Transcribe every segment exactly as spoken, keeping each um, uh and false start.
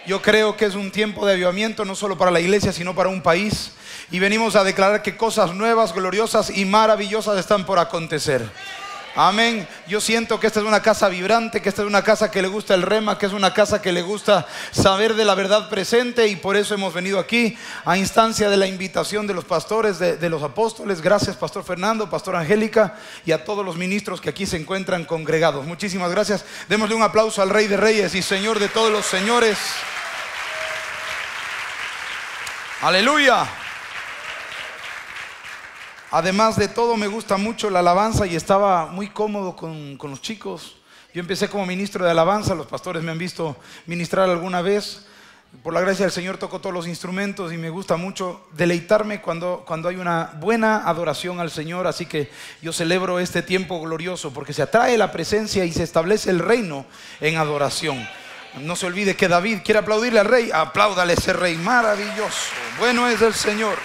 Yo creo que es un tiempo de avivamiento, no solo para la iglesia, sino para un país. Y venimos a declarar que cosas nuevas, gloriosas y maravillosas están por acontecer. Amén. Yo siento que esta es una casa vibrante, que esta es una casa que le gusta el rema, que es una casa que le gusta saber de la verdad presente, y por eso hemos venido aquí a instancia de la invitación de los pastores, de, de los apóstoles. Gracias, Pastor Fernando, Pastor Angélica, y a todos los ministros que aquí se encuentran congregados. Muchísimas gracias. Démosle un aplauso al Rey de Reyes y Señor de todos los señores. Aleluya. Además de todo, me gusta mucho la alabanza y estaba muy cómodo con, con los chicos. Yo empecé como ministro de alabanza, los pastores me han visto ministrar alguna vez. Por la gracia del Señor toco todos los instrumentos y me gusta mucho deleitarme cuando, cuando hay una buena adoración al Señor. Así que yo celebro este tiempo glorioso porque se atrae la presencia y se establece el reino en adoración. No se olvide que David quiere aplaudirle al rey. Apláudale a ese rey maravilloso. Bueno es el Señor.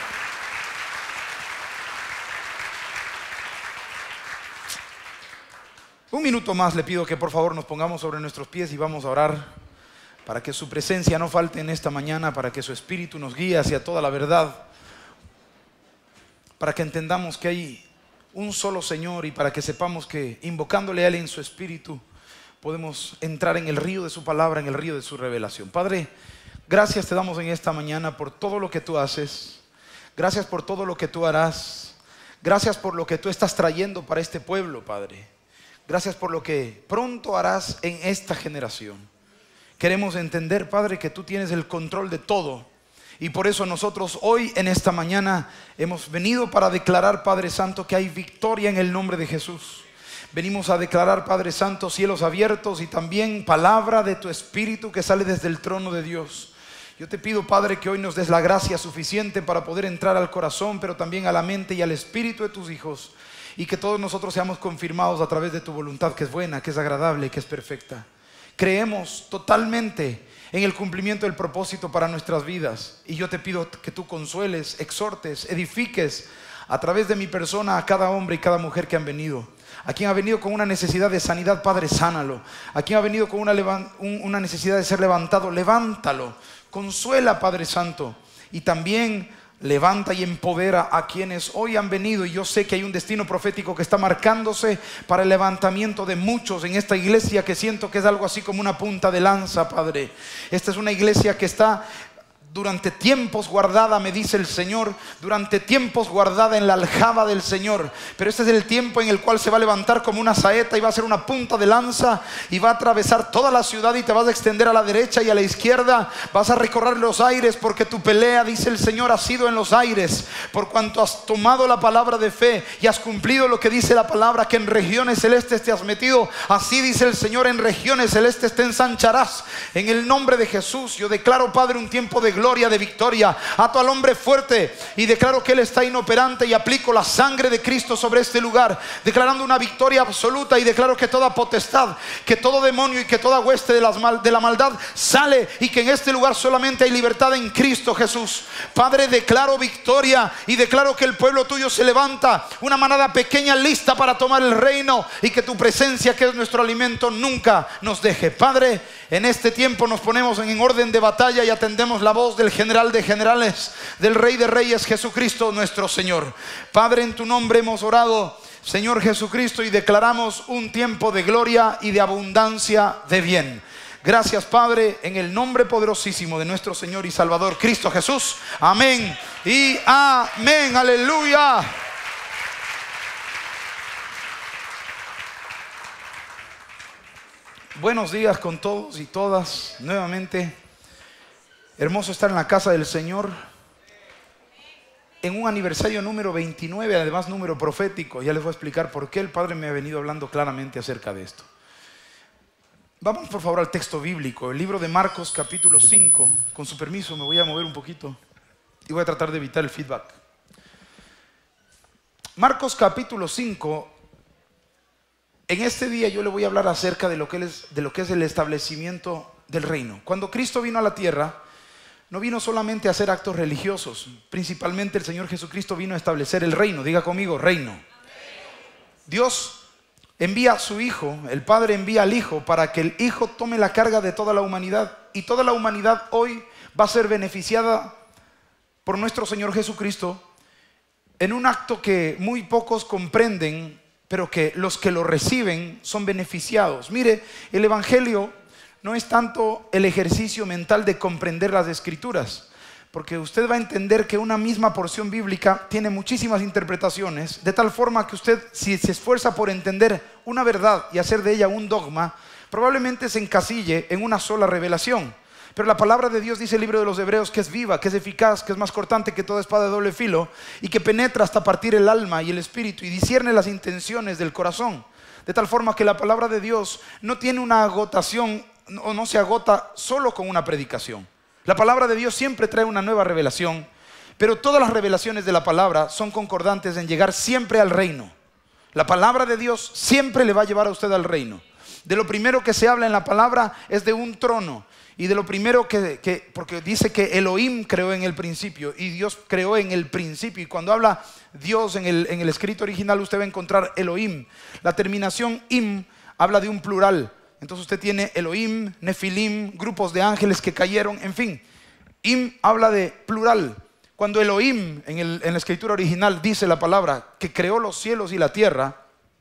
Un minuto más le pido que por favor nos pongamos sobre nuestros pies y vamos a orar para que su presencia no falte en esta mañana, para que su espíritu nos guíe hacia toda la verdad, para que entendamos que hay un solo Señor y para que sepamos que invocándole a Él en su espíritu podemos entrar en el río de su palabra, en el río de su revelación. Padre, gracias te damos en esta mañana por todo lo que tú haces. Gracias por todo lo que tú harás. Gracias por lo que tú estás trayendo para este pueblo, Padre. Gracias por lo que pronto harás en esta generación. Queremos entender, Padre, que tú tienes el control de todo. Y por eso nosotros hoy en esta mañana hemos venido para declarar, Padre Santo, que hay victoria en el nombre de Jesús. Venimos a declarar, Padre Santo, cielos abiertos y también palabra de tu Espíritu que sale desde el trono de Dios. Yo te pido, Padre, que hoy nos des la gracia suficiente para poder entrar al corazón, pero también a la mente y al espíritu de tus hijos. Y que todos nosotros seamos confirmados a través de tu voluntad, que es buena, que es agradable y que es perfecta. Creemos totalmente en el cumplimiento del propósito para nuestras vidas. Y yo te pido que tú consueles, exhortes, edifiques a través de mi persona a cada hombre y cada mujer que han venido. A quien ha venido con una necesidad de sanidad, Padre, sánalo. A quien ha venido con una, una necesidad de ser levantado, levántalo. Consuela, Padre Santo. Y también levanta y empodera a quienes hoy han venido. Y yo sé que hay un destino profético que está marcándose para el levantamiento de muchos en esta iglesia, que siento que es algo así como una punta de lanza, Padre. Esta es una iglesia que está durante tiempos guardada, me dice el Señor, durante tiempos guardada en la aljaba del Señor. Pero este es el tiempo en el cual se va a levantar como una saeta y va a ser una punta de lanza y va a atravesar toda la ciudad y te vas a extender a la derecha y a la izquierda. Vas a recorrer los aires porque tu pelea, dice el Señor, ha sido en los aires. Por cuanto has tomado la palabra de fe y has cumplido lo que dice la palabra, que en regiones celestes te has metido, así dice el Señor, en regiones celestes te ensancharás. En el nombre de Jesús yo declaro, Padre, un tiempo de gloria, de victoria. Ato al hombre fuerte y declaro que Él está inoperante y aplico la sangre de Cristo sobre este lugar, declarando una victoria absoluta, y declaro que toda potestad, que todo demonio y que toda hueste de, las mal, de la maldad sale, y que en este lugar solamente hay libertad en Cristo Jesús. Padre, declaro victoria y declaro que el pueblo tuyo se levanta, una manada pequeña lista para tomar el reino, y que tu presencia, que es nuestro alimento, nunca nos deje. Padre, en este tiempo nos ponemos en orden de batalla y atendemos la voz del general de generales, del Rey de Reyes, Jesucristo nuestro Señor. Padre, en tu nombre hemos orado, Señor Jesucristo, y declaramos un tiempo de gloria y de abundancia de bien. Gracias, Padre, en el nombre poderosísimo de nuestro Señor y Salvador Cristo Jesús. Amén y amén. Aleluya. Buenos días con todos y todas nuevamente. Hermoso estar en la casa del Señor en un aniversario número veintinueve, además número profético. Ya les voy a explicar por qué el Padre me ha venido hablando claramente acerca de esto. Vamos por favor al texto bíblico, el libro de Marcos capítulo cinco. Con su permiso me voy a mover un poquito y voy a tratar de evitar el feedback. Marcos capítulo cinco. En este día yo le voy a hablar acerca de lo que es, de lo que es el establecimiento del reino. Cuando Cristo vino a la tierra, no vino solamente a hacer actos religiosos. Principalmente el Señor Jesucristo vino a establecer el reino. Diga conmigo, reino. Dios envía a su Hijo, el Padre envía al Hijo para que el Hijo tome la carga de toda la humanidad. y toda la humanidad hoy va a ser beneficiada por nuestro Señor Jesucristo en un acto que muy pocos comprenden, pero que los que lo reciben son beneficiados. Mire, el Evangelio no es tanto el ejercicio mental de comprender las Escrituras, porque usted va a entender que una misma porción bíblica tiene muchísimas interpretaciones, de tal forma que usted, si se esfuerza por entender una verdad y hacer de ella un dogma, probablemente se encasille en una sola revelación. Pero la palabra de Dios, dice el libro de los Hebreos, que es viva, que es eficaz, que es más cortante que toda espada de doble filo, y que penetra hasta partir el alma y el espíritu y discierne las intenciones del corazón. De tal forma que la palabra de Dios no tiene una agotación, o no se agota solo con una predicación. La palabra de Dios siempre trae una nueva revelación, pero todas las revelaciones de la palabra son concordantes en llegar siempre al reino. La palabra de Dios siempre le va a llevar a usted al reino. De lo primero que se habla en la palabra es de un trono. Y de lo primero que, que, porque dice que Elohim creó en el principio, y Dios creó en el principio. Y cuando habla Dios en el, en el escrito original, usted va a encontrar Elohim. La terminación im habla de un plural. Entonces usted tiene Elohim, Nefilim, grupos de ángeles que cayeron, en fin. Im habla de plural. Cuando Elohim en, el, en la escritura original dice la palabra que creó los cielos y la tierra,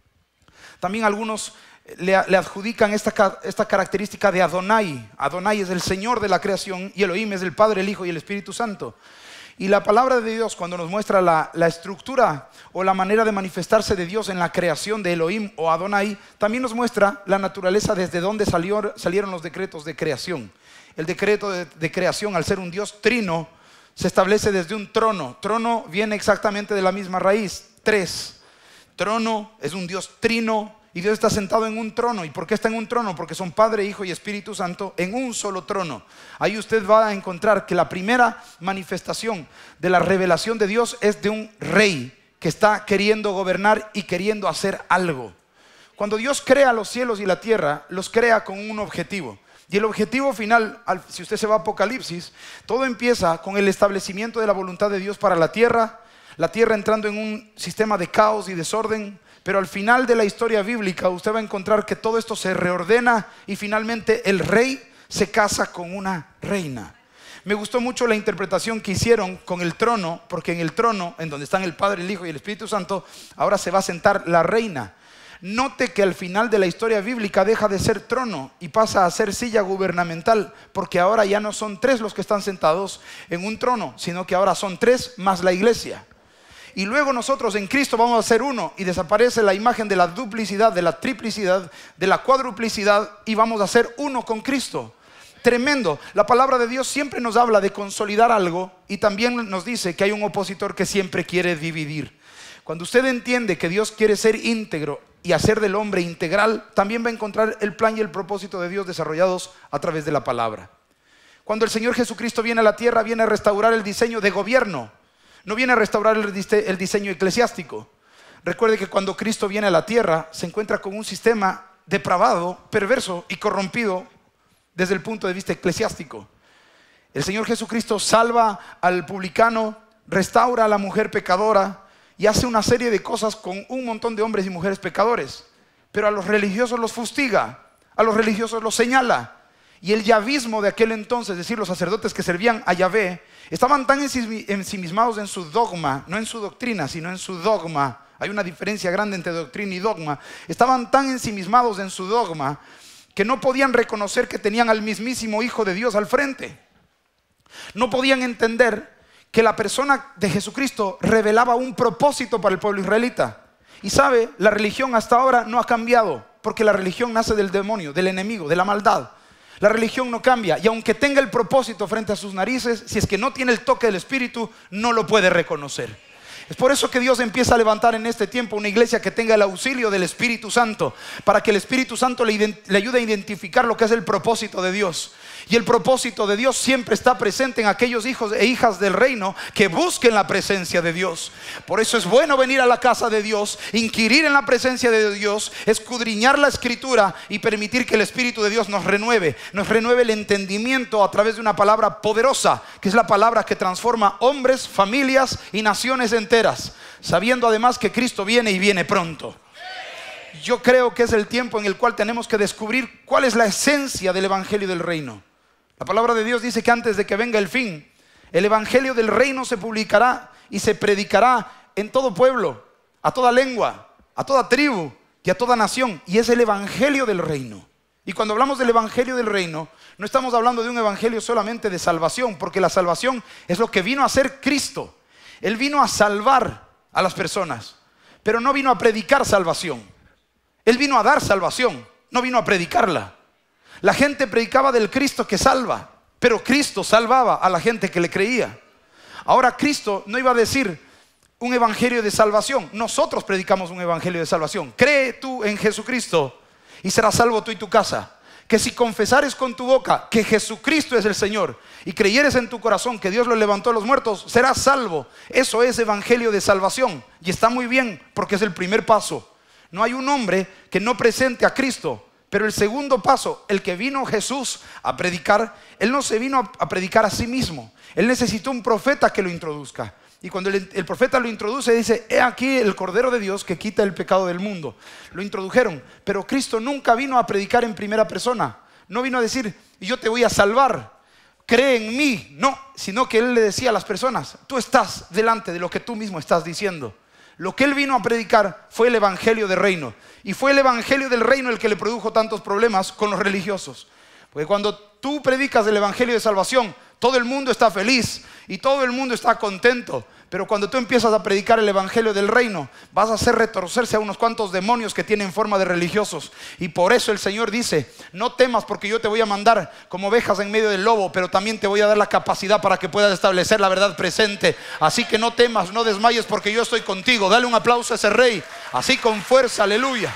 también algunos le, le adjudican esta, esta característica de Adonai. Adonai es el Señor de la creación y Elohim es el Padre, el Hijo y el Espíritu Santo. Y la palabra de Dios, cuando nos muestra la, la estructura o la manera de manifestarse de Dios en la creación de Elohim o Adonai, también nos muestra la naturaleza desde donde salió, salieron los decretos de creación. El decreto de, de creación, al ser un Dios trino, se establece desde un trono. Trono viene exactamente de la misma raíz, tres. Trono es un Dios trino y Dios está sentado en un trono. ¿Y por qué está en un trono? Porque son Padre, Hijo y Espíritu Santo en un solo trono. Ahí usted va a encontrar que la primera manifestación de la revelación de Dios es de un rey que está queriendo gobernar y queriendo hacer algo. Cuando Dios crea los cielos y la tierra, los crea con un objetivo. Y el objetivo final, si usted se va a Apocalipsis, todo empieza con el establecimiento de la voluntad de Dios para la tierra, la tierra entrando en un sistema de caos y desorden. Pero al final de la historia bíblica usted va a encontrar que todo esto se reordena y finalmente el rey se casa con una reina. Me gustó mucho la interpretación que hicieron con el trono, porque en el trono, en donde están el Padre, el Hijo y el Espíritu Santo, ahora se va a sentar la reina. Note que al final de la historia bíblica deja de ser trono y pasa a ser silla gubernamental, porque ahora ya no son tres los que están sentados en un trono, sino que ahora son tres más la iglesia. Y luego nosotros en Cristo vamos a ser uno y desaparece la imagen de la duplicidad, de la triplicidad, de la cuadruplicidad y vamos a ser uno con Cristo. Tremendo. La palabra de Dios siempre nos habla de consolidar algo y también nos dice que hay un opositor que siempre quiere dividir. Cuando usted entiende que Dios quiere ser íntegro y hacer del hombre integral, también va a encontrar el plan y el propósito de Dios desarrollados a través de la palabra. Cuando el Señor Jesucristo viene a la tierra, viene a restaurar el diseño de gobierno. No viene a restaurar el diseño eclesiástico. Recuerde que cuando Cristo viene a la tierra se encuentra con un sistema depravado, perverso y corrompido desde el punto de vista eclesiástico. El Señor Jesucristo salva al publicano, restaura a la mujer pecadora y hace una serie de cosas con un montón de hombres y mujeres pecadores. Pero a los religiosos los fustiga, a los religiosos los señala. Y el yavismo de aquel entonces, es decir, los sacerdotes que servían a Yahvé, estaban tan ensimismados en su dogma, no en su doctrina, sino en su dogma. Hay una diferencia grande entre doctrina y dogma. Estaban tan ensimismados en su dogma que no podían reconocer que tenían al mismísimo Hijo de Dios al frente. No podían entender que la persona de Jesucristo revelaba un propósito para el pueblo israelita. Y sabe, la religión hasta ahora no ha cambiado, porque la religión nace del demonio, del enemigo, de la maldad. La religión no cambia y aunque tenga el propósito frente a sus narices, si es que no tiene el toque del Espíritu, no lo puede reconocer. Es por eso que Dios empieza a levantar en este tiempo una iglesia que tenga el auxilio del Espíritu Santo, para que el Espíritu Santo le, le ayude a identificar lo que es el propósito de Dios. Y el propósito de Dios siempre está presente en aquellos hijos e hijas del reino que busquen la presencia de Dios. Por eso es bueno venir a la casa de Dios, inquirir en la presencia de Dios, escudriñar la Escritura y permitir que el Espíritu de Dios nos renueve, nos renueve el entendimiento a través de una palabra poderosa, que es la palabra que transforma hombres, familias y naciones enteras, sabiendo además que Cristo viene y viene pronto. Yo creo que es el tiempo en el cual tenemos que descubrir cuál es la esencia del Evangelio del Reino. La palabra de Dios dice que antes de que venga el fin, el evangelio del reino se publicará y se predicará en todo pueblo, a toda lengua, a toda tribu y a toda nación. Y es el evangelio del reino. Y cuando hablamos del evangelio del reino, no estamos hablando de un evangelio solamente de salvación, porque la salvación es lo que vino a hacer Cristo. Él vino a salvar a las personas, pero no vino a predicar salvación. Él vino a dar salvación, no vino a predicarla. La gente predicaba del Cristo que salva, pero Cristo salvaba a la gente que le creía. Ahora Cristo no iba a decir un evangelio de salvación. Nosotros predicamos un evangelio de salvación. Cree tú en Jesucristo y serás salvo tú y tu casa. Que si confesares con tu boca que Jesucristo es el Señor y creyeres en tu corazón que Dios lo levantó de los muertos, serás salvo. Eso es evangelio de salvación. Y está muy bien porque es el primer paso. No hay un hombre que no presente a Cristo. Pero el segundo paso, el que vino Jesús a predicar, Él no se vino a predicar a sí mismo. Él necesitó un profeta que lo introduzca. Y cuando el, el profeta lo introduce, dice: he aquí el Cordero de Dios que quita el pecado del mundo. Lo introdujeron, pero Cristo nunca vino a predicar en primera persona. No vino a decir: yo te voy a salvar, cree en mí. No, sino que Él le decía a las personas: tú estás delante de lo que tú mismo estás diciendo. Lo que Él vino a predicar fue el evangelio del reino. Y fue el evangelio del reino el que le produjo tantos problemas con los religiosos. Porque cuando tú predicas el evangelio de salvación, todo el mundo está feliz y todo el mundo está contento. Pero cuando tú empiezas a predicar el evangelio del reino, vas a hacer retorcerse a unos cuantos demonios que tienen forma de religiosos. Y por eso el Señor dice: no temas, porque yo te voy a mandar como ovejas en medio del lobo, pero también te voy a dar la capacidad para que puedas establecer la verdad presente. Así que no temas, no desmayes, porque yo estoy contigo. Dale un aplauso a ese rey, así con fuerza, aleluya.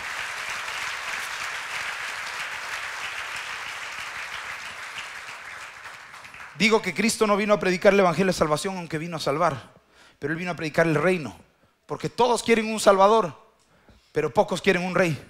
Digo que Cristo no vino a predicar el evangelio de salvación, aunque vino a salvar. Pero Él vino a predicar el reino. Porque todos quieren un salvador, pero pocos quieren un rey.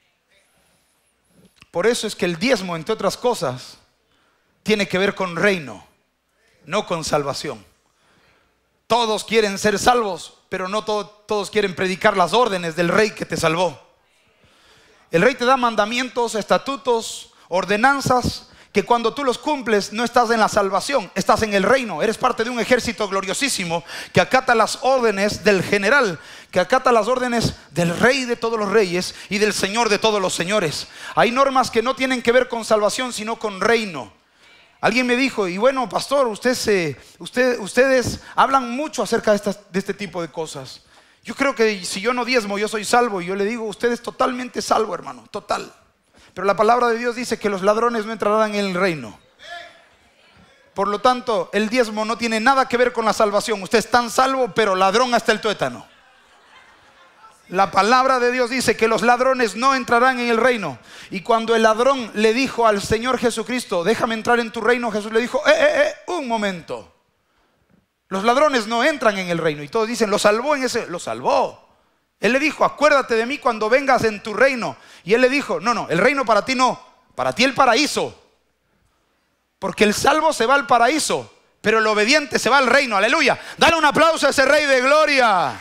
Por eso es que el diezmo, entre otras cosas, tiene que ver con reino, no con salvación. Todos quieren ser salvos, pero no to- todos quieren predicar las órdenes del rey que te salvó. El rey te da mandamientos, estatutos, ordenanzas, que cuando tú los cumples no estás en la salvación, estás en el reino. Eres parte de un ejército gloriosísimo que acata las órdenes del general, que acata las órdenes del rey de todos los reyes y del señor de todos los señores. Hay normas que no tienen que ver con salvación, sino con reino. Alguien me dijo: y bueno, pastor, usted se, usted, ustedes hablan mucho acerca de, estas, de este tipo de cosas. Yo creo que si yo no diezmo, yo soy salvo. Y yo le digo: usted es totalmente salvo, hermano, total. Pero la palabra de Dios dice que los ladrones no entrarán en el reino. Por lo tanto, el diezmo no tiene nada que ver con la salvación. Usted es tan salvo, pero ladrón hasta el tuétano. La palabra de Dios dice que los ladrones no entrarán en el reino. Y cuando el ladrón le dijo al Señor Jesucristo: déjame entrar en tu reino, Jesús le dijo: eh, eh, eh, un momento. Los ladrones no entran en el reino. Y todos dicen: lo salvó en ese. Lo salvó. Él le dijo: acuérdate de mí cuando vengas en tu reino. Y él le dijo: no, no, el reino para ti no, para ti el paraíso. Porque el salvo se va al paraíso, pero el obediente se va al reino. Aleluya. Dale un aplauso a ese rey de gloria.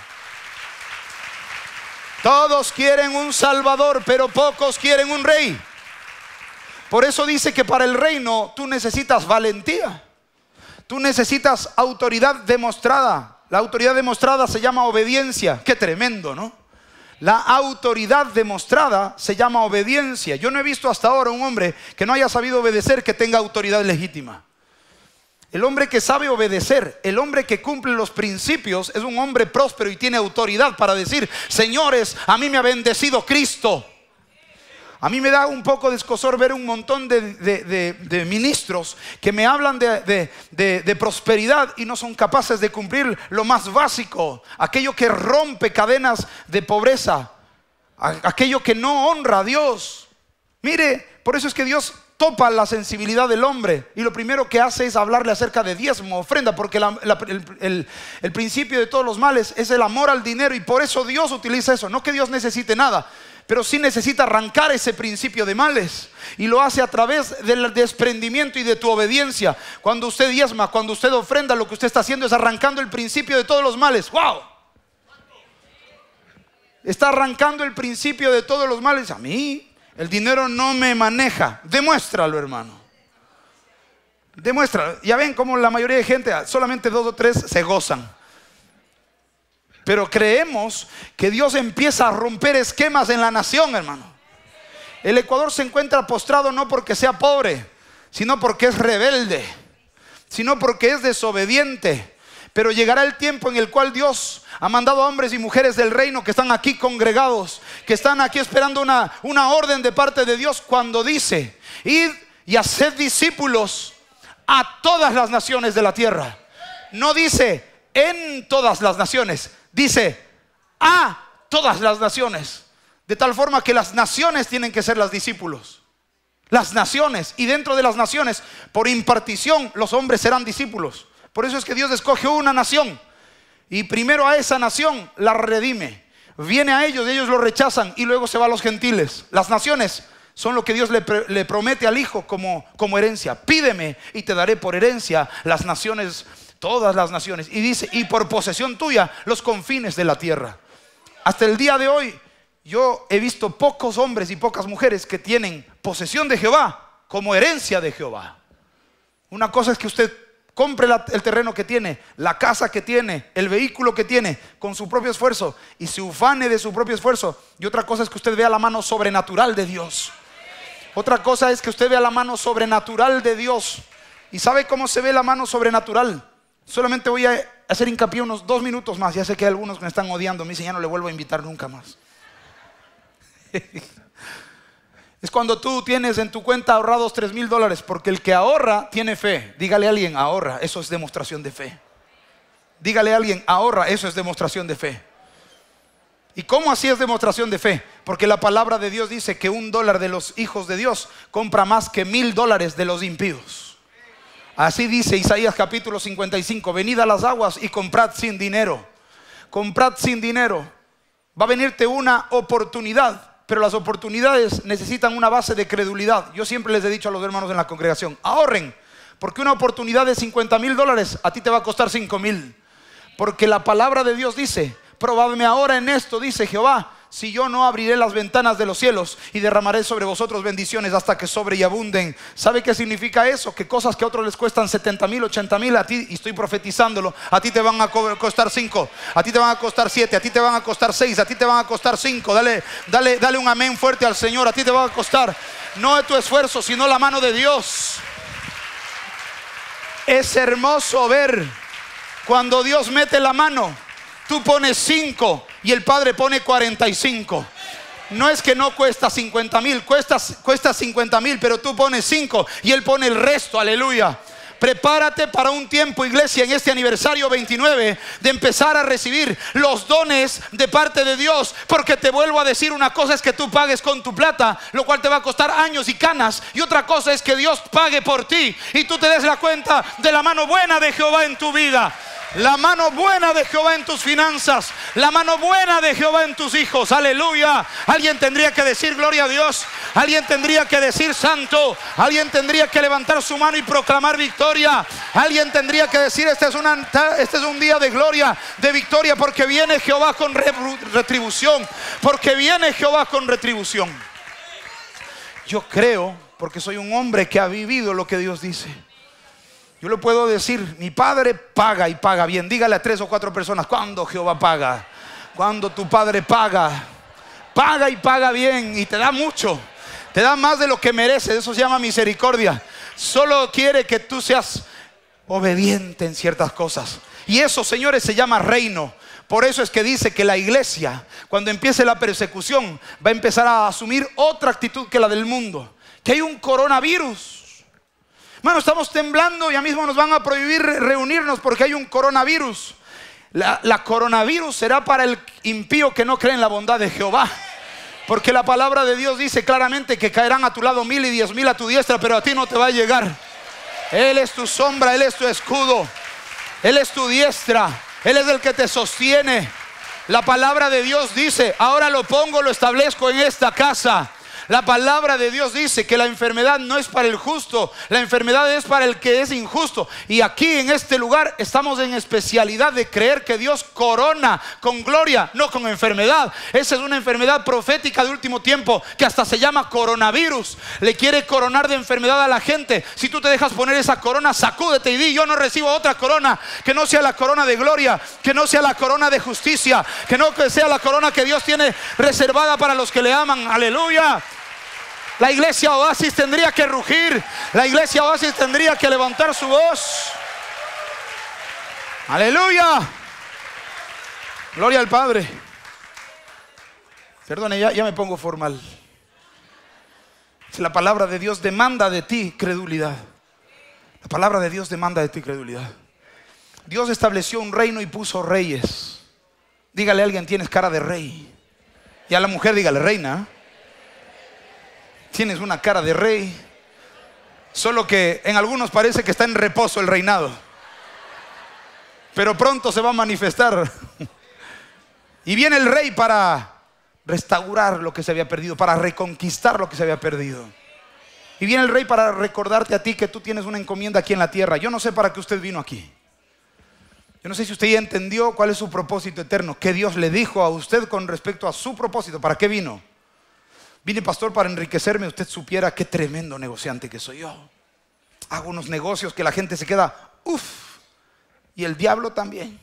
Todos quieren un salvador, pero pocos quieren un rey. Por eso dice que para el reino tú necesitas valentía. Tú necesitas autoridad demostrada. La autoridad demostrada se llama obediencia. Qué tremendo, ¿no? La autoridad demostrada se llama obediencia. Yo no he visto hasta ahora un hombre que no haya sabido obedecer que tenga autoridad legítima. El hombre que sabe obedecer, el hombre que cumple los principios, es un hombre próspero y tiene autoridad para decir: señores, a mí me ha bendecido Cristo. A mí me da un poco de escozor ver un montón de, de, de, de ministros que me hablan de, de, de, de prosperidad y no son capaces de cumplir lo más básico, aquello que rompe cadenas de pobreza, aquello que no honra a Dios. Mire, por eso es que Dios topa la sensibilidad del hombre y lo primero que hace es hablarle acerca de diezmo, ofrenda, porque la, la, el, el, el principio de todos los males es el amor al dinero, y por eso Dios utiliza eso. No que Dios necesite nada, pero sí necesita arrancar ese principio de males, y lo hace a través del desprendimiento y de tu obediencia. Cuando usted diezma, cuando usted ofrenda, lo que usted está haciendo es arrancando el principio de todos los males. ¡Wow! Está arrancando el principio de todos los males. A mí el dinero no me maneja. Demuéstralo, hermano. Demuestra, ya ven cómo la mayoría de gente, solamente dos o tres se gozan. Pero creemos que Dios empieza a romper esquemas en la nación, hermano. El Ecuador se encuentra postrado no porque sea pobre, sino porque es rebelde, sino porque es desobediente. Pero llegará el tiempo en el cual Dios ha mandado a hombres y mujeres del reino que están aquí congregados, que están aquí esperando una, una orden de parte de Dios, cuando dice: id y haced discípulos a todas las naciones de la tierra. No dice en todas las naciones, dice a todas las naciones. De tal forma que las naciones tienen que ser las discípulos. Las naciones, y dentro de las naciones, por impartición, los hombres serán discípulos. Por eso es que Dios escoge una nación y primero a esa nación la redime. Viene a ellos, ellos lo rechazan y luego se va a los gentiles. Las naciones son lo que Dios le, le promete al Hijo como, como herencia. Pídeme y te daré por herencia las naciones, todas las naciones. Y dice, y por posesión tuya los confines de la tierra. Hasta el día de hoy yo he visto pocos hombres y pocas mujeres que tienen posesión de Jehová como herencia de Jehová. Una cosa es que usted compre la, el terreno que tiene, la casa que tiene, el vehículo que tiene, con su propio esfuerzo, y se ufane de su propio esfuerzo. Y otra cosa es que usted vea la mano sobrenatural de Dios. Otra cosa es que usted vea la mano sobrenatural de Dios. ¿Y sabe cómo se ve la mano sobrenatural? Solamente voy a hacer hincapié unos dos minutos más. Ya sé que hay algunos que me están odiando. Me dicen, ya no le vuelvo a invitar nunca más. Es cuando tú tienes en tu cuenta ahorrados tres mil dólares, porque el que ahorra tiene fe. Dígale a alguien, ahorra, eso es demostración de fe. Dígale a alguien, ahorra, eso es demostración de fe. ¿Y cómo así es demostración de fe? Porque la palabra de Dios dice que un dólar de los hijos de Dios compra más que mil dólares de los impíos. Así dice Isaías capítulo cincuenta y cinco: venid a las aguas y comprad sin dinero. Comprad sin dinero. Va a venirte una oportunidad. Pero las oportunidades necesitan una base de credulidad. Yo siempre les he dicho a los hermanos en la congregación, ahorren, porque una oportunidad de cincuenta mil dólares a ti te va a costar cinco mil. Porque la palabra de Dios dice, probadme ahora en esto, dice Jehová, si yo no abriré las ventanas de los cielos y derramaré sobre vosotros bendiciones hasta que sobre y abunden. ¿Sabe qué significa eso? Que cosas que a otros les cuestan setenta mil, ochenta mil, a ti, y estoy profetizándolo, a ti te van a costar cinco, a ti te van a costar siete, a ti te van a costar seis, a ti te van a costar cinco. Dale, dale, dale un amén fuerte al Señor. A ti te va a costar no de tu esfuerzo, sino la mano de Dios. Es hermoso ver cuando Dios mete la mano. Tú pones cinco y el Padre pone cuarenta y cinco. No es que no cuesta cincuenta mil, cuesta, cuesta cincuenta mil, pero tú pones cinco y Él pone el resto. Aleluya. Prepárate para un tiempo, iglesia, en este aniversario veintinueve, de empezar a recibir los dones de parte de Dios. Porque te vuelvo a decir, una cosa es que tú pagues con tu plata, lo cual te va a costar años y canas, y otra cosa es que Dios pague por ti y tú te des la cuenta de la mano buena de Jehová en tu vida. La mano buena de Jehová en tus finanzas, la mano buena de Jehová en tus hijos. Aleluya. Alguien tendría que decir gloria a Dios. Alguien tendría que decir santo. Alguien tendría que levantar su mano y proclamar victoria. Alguien tendría que decir, este es, una, este es un día de gloria, de victoria, porque viene Jehová con retribución. Porque viene Jehová con retribución. Yo creo, porque soy un hombre que ha vivido lo que Dios dice. Yo le puedo decir, mi Padre paga y paga bien. Dígale a tres o cuatro personas, ¿cuándo Jehová paga? Cuando tu Padre paga, paga y paga bien, y te da mucho, te da más de lo que mereces. Eso se llama misericordia. Solo quiere que tú seas obediente en ciertas cosas. Y eso, señores, se llama reino. Por eso es que dice que la iglesia, cuando empiece la persecución, va a empezar a asumir otra actitud que la del mundo. Que hay un coronavirus. Hermano, estamos temblando, ya mismo nos van a prohibir reunirnos porque hay un coronavirus. La, la coronavirus será para el impío que no cree en la bondad de Jehová. Porque la palabra de Dios dice claramente que caerán a tu lado mil y diez mil a tu diestra, pero a ti no te va a llegar. Él es tu sombra, Él es tu escudo, Él es tu diestra, Él es el que te sostiene. La palabra de Dios dice, ahora lo pongo, lo establezco en esta casa. La palabra de Dios dice que la enfermedad no es para el justo, la enfermedad es para el que es injusto. Y aquí en este lugar estamos en especialidad de creer que Dios corona con gloria, no con enfermedad. Esa es una enfermedad profética de último tiempo que hasta se llama coronavirus. Le quiere coronar de enfermedad a la gente. Si tú te dejas poner esa corona, sacúdete y di: yo no recibo otra corona que no sea la corona de gloria, que no sea la corona de justicia, que no que sea la corona que Dios tiene reservada para los que le aman. Aleluya. La iglesia Oasis tendría que rugir. La iglesia Oasis tendría que levantar su voz. Aleluya. Gloria al Padre. Perdone, ya, ya me pongo formal. La palabra de Dios demanda de ti credulidad. La palabra de Dios demanda de ti credulidad. Dios estableció un reino y puso reyes. Dígale a alguien: tienes cara de rey. Y a la mujer dígale: reina. Tienes una cara de rey. Solo que en algunos parece que está en reposo el reinado, pero pronto se va a manifestar. Y viene el rey para restaurar lo que se había perdido, para reconquistar lo que se había perdido. Y viene el rey para recordarte a ti que tú tienes una encomienda aquí en la tierra. Yo no sé para qué usted vino aquí. Yo no sé si usted ya entendió cuál es su propósito eterno, qué Dios le dijo a usted con respecto a su propósito. ¿Para qué vino? Vine, pastor, para enriquecerme. Usted supiera qué tremendo negociante que soy yo. Hago unos negocios que la gente se queda uff. Y el diablo también.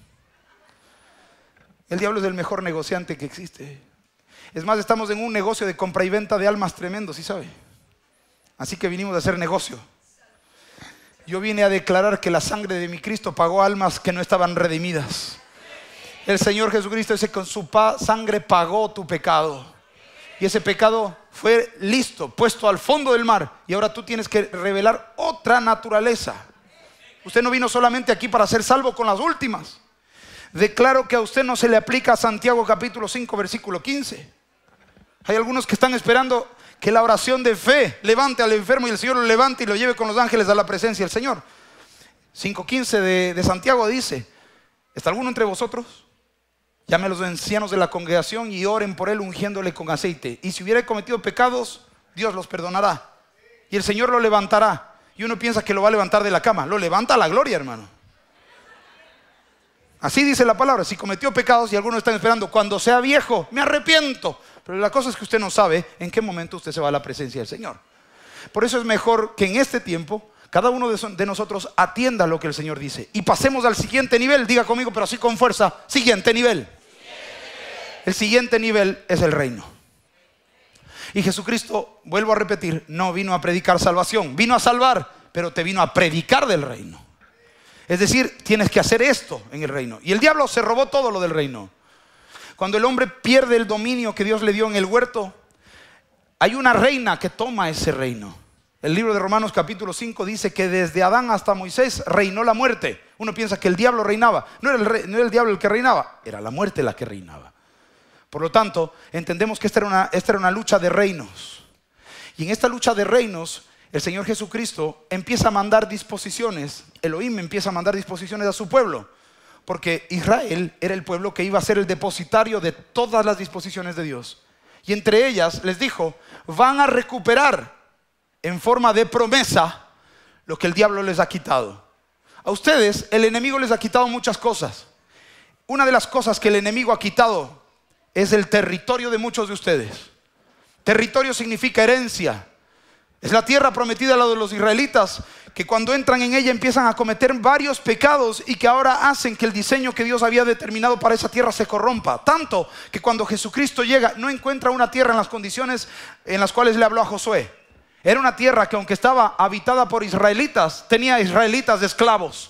El diablo es el mejor negociante que existe. Es más, estamos en un negocio de compra y venta de almas tremendo, ¿sí sabe? Así que vinimos a hacer negocio. Yo vine a declarar que la sangre de mi Cristo pagó almas que no estaban redimidas. El Señor Jesucristo dice: con su sangre pagó tu pecado. Y ese pecado fue listo, puesto al fondo del mar. Y ahora tú tienes que revelar otra naturaleza. Usted no vino solamente aquí para ser salvo con las últimas. Declaro que a usted no se le aplica Santiago capítulo cinco versículo quince. Hay algunos que están esperando que la oración de fe levante al enfermo y el Señor lo levante y lo lleve con los ángeles a la presencia del Señor. cinco quince de, de Santiago dice: ¿está alguno entre vosotros? Llame a los ancianos de la congregación y oren por él ungiéndole con aceite. Y si hubiera cometido pecados, Dios los perdonará. Y el Señor lo levantará. Y uno piensa que lo va a levantar de la cama. Lo levanta a la gloria, hermano. Así dice la palabra. Si cometió pecados y algunos están esperando: cuando sea viejo, me arrepiento. Pero la cosa es que usted no sabe en qué momento usted se va a la presencia del Señor. Por eso es mejor que en este tiempo cada uno de nosotros atienda lo que el Señor dice. Y pasemos al siguiente nivel. Diga conmigo, pero así con fuerza: siguiente nivel. El siguiente nivel es el reino. Y Jesucristo, vuelvo a repetir, no vino a predicar salvación. Vino a salvar, pero te vino a predicar del reino. Es decir, tienes que hacer esto en el reino. Y el diablo se robó todo lo del reino. Cuando el hombre pierde el dominio que Dios le dio en el huerto, hay una reina que toma ese reino. El libro de Romanos capítulo cinco dice que desde Adán hasta Moisés reinó la muerte. Uno piensa que el diablo reinaba. No era el, rey, no era el diablo el que reinaba, era la muerte la que reinaba. Por lo tanto, entendemos que esta era, una, esta era una lucha de reinos. Y en esta lucha de reinos, el Señor Jesucristo empieza a mandar disposiciones. Elohim empieza a mandar disposiciones a su pueblo. Porque Israel era el pueblo que iba a ser el depositario de todas las disposiciones de Dios. Y entre ellas les dijo: van a recuperar en forma de promesa lo que el diablo les ha quitado. A ustedes el enemigo les ha quitado muchas cosas. Una de las cosas que el enemigo ha quitado es el territorio de muchos de ustedes. Territorio significa herencia. Es la tierra prometida a los israelitas, que cuando entran en ella empiezan a cometer varios pecados y que ahora hacen que el diseño que Dios había determinado para esa tierra se corrompa. Tanto que cuando Jesucristo llega, no encuentra una tierra en las condiciones en las cuales le habló a Josué. Era una tierra que, aunque estaba habitada por israelitas, tenía israelitas de esclavos.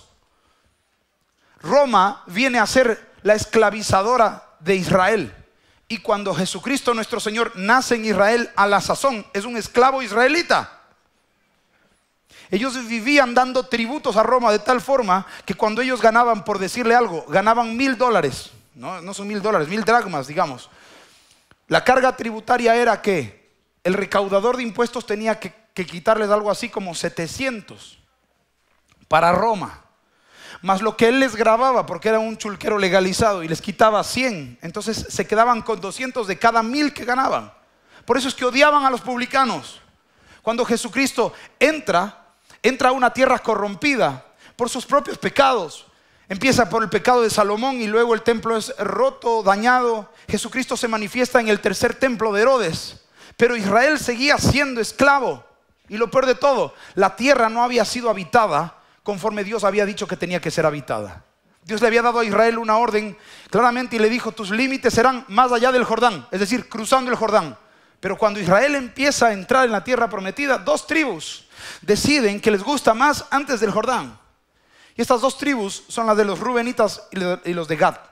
Roma viene a ser la esclavizadora de Israel. Y cuando Jesucristo nuestro Señor nace en Israel, a la sazón es un esclavo israelita. Ellos vivían dando tributos a Roma de tal forma que cuando ellos ganaban, por decirle algo, ganaban mil dólares. No, no son mil dólares, mil dracmas, digamos. La carga tributaria era que el recaudador de impuestos tenía que, que quitarles algo así como setecientos para Roma. Más lo que él les grababa, porque era un chulquero legalizado, y les quitaba cien. Entonces se quedaban con doscientos de cada mil que ganaban. Por eso es que odiaban a los publicanos. Cuando Jesucristo entra, entra a una tierra corrompida por sus propios pecados. Empieza por el pecado de Salomón y luego el templo es roto, dañado. Jesucristo se manifiesta en el tercer templo de Herodes. Pero Israel seguía siendo esclavo. Y lo peor de todo, la tierra no había sido habitada conforme Dios había dicho que tenía que ser habitada. Dios le había dado a Israel una orden claramente y le dijo: tus límites serán más allá del Jordán, es decir, cruzando el Jordán. Pero cuando Israel empieza a entrar en la tierra prometida, dos tribus deciden que les gusta más antes del Jordán. Y estas dos tribus son las de los Rubenitas y los de Gad.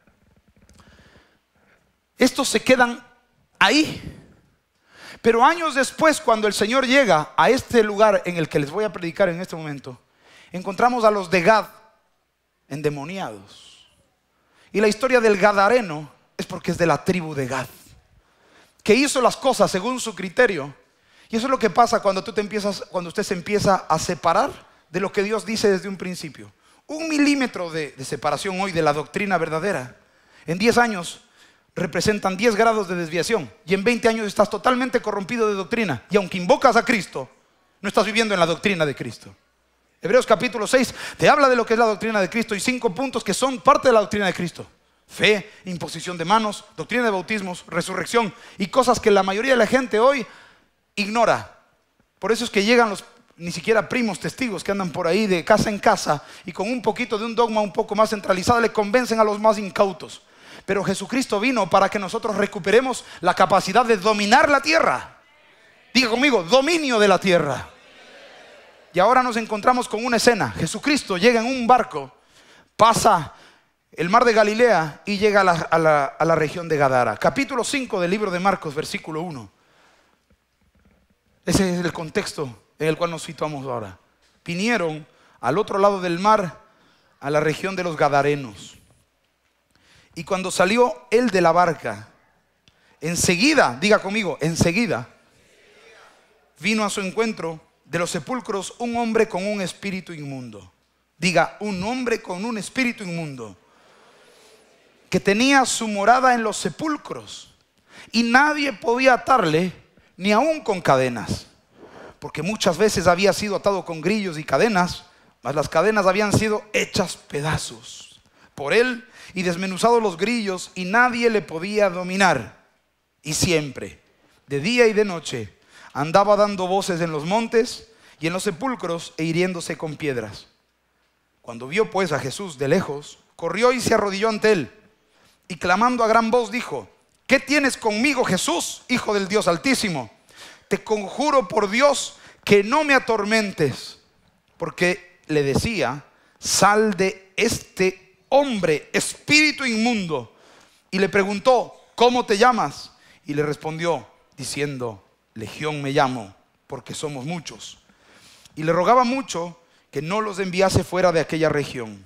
Estos se quedan ahí. Pero años después, cuando el Señor llega a este lugar en el que les voy a predicar en este momento, encontramos a los de Gad endemoniados. Y la historia del gadareno es porque es de la tribu de Gad, que hizo las cosas según su criterio. Y eso es lo que pasa cuando tú te empiezas, cuando usted se empieza a separar de lo que Dios dice desde un principio. Un milímetro de, de separación hoy de la doctrina verdadera, en diez años representan diez grados de desviación. Y en veinte años estás totalmente corrompido de doctrina. Y aunque invocas a Cristo, no estás viviendo en la doctrina de Cristo. Hebreos capítulo seis te habla de lo que es la doctrina de Cristo y cinco puntos que son parte de la doctrina de Cristo: fe, imposición de manos, doctrina de bautismos, resurrección y cosas que la mayoría de la gente hoy ignora. Por eso es que llegan los ni siquiera primos testigos que andan por ahí de casa en casa y con un poquito de un dogma un poco más centralizado le convencen a los más incautos. Pero Jesucristo vino para que nosotros recuperemos la capacidad de dominar la tierra. Diga conmigo: dominio de la tierra. Y ahora nos encontramos con una escena. Jesucristo llega en un barco, pasa el mar de Galilea y llega a la, a la, a la región de Gadara. Capítulo cinco del libro de Marcos, versículo uno. Ese es el contexto en el cual nos situamos ahora. Vinieron al otro lado del mar, a la región de los Gadarenos. Y cuando salió él de la barca, enseguida, diga conmigo, enseguida, vino a su encuentro de los sepulcros un hombre con un espíritu inmundo. Diga, un hombre con un espíritu inmundo, que tenía su morada en los sepulcros, y nadie podía atarle, ni aún con cadenas, porque muchas veces había sido atado con grillos y cadenas, mas las cadenas habían sido hechas pedazos por él y desmenuzados los grillos, y nadie le podía dominar. Y siempre, de día y de noche, andaba dando voces en los montes y en los sepulcros e hiriéndose con piedras. Cuando vio pues a Jesús de lejos, corrió y se arrodilló ante él, y clamando a gran voz dijo: ¿qué tienes conmigo, Jesús, Hijo del Dios Altísimo? Te conjuro por Dios que no me atormentes. Porque le decía: sal de este hombre, espíritu inmundo. Y le preguntó: ¿cómo te llamas? Y le respondió diciendo: Legión me llamo, porque somos muchos. Y le rogaba mucho que no los enviase fuera de aquella región.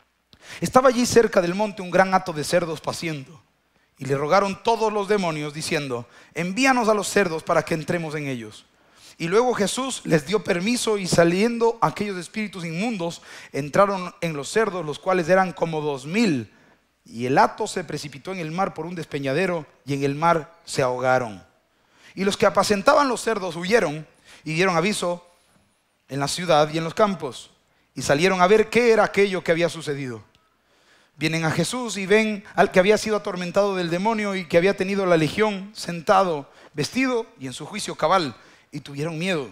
Estaba allí cerca del monte un gran hato de cerdos paciendo. Y le rogaron todos los demonios diciendo: envíanos a los cerdos para que entremos en ellos. Y luego Jesús les dio permiso, y saliendo aquellos espíritus inmundos entraron en los cerdos, los cuales eran como dos mil. Y el hato se precipitó en el mar por un despeñadero, y en el mar se ahogaron. Y los que apacentaban los cerdos huyeron y dieron aviso en la ciudad y en los campos, y salieron a ver qué era aquello que había sucedido. Vienen a Jesús y ven al que había sido atormentado del demonio y que había tenido la legión, sentado, vestido y en su juicio cabal, y tuvieron miedo.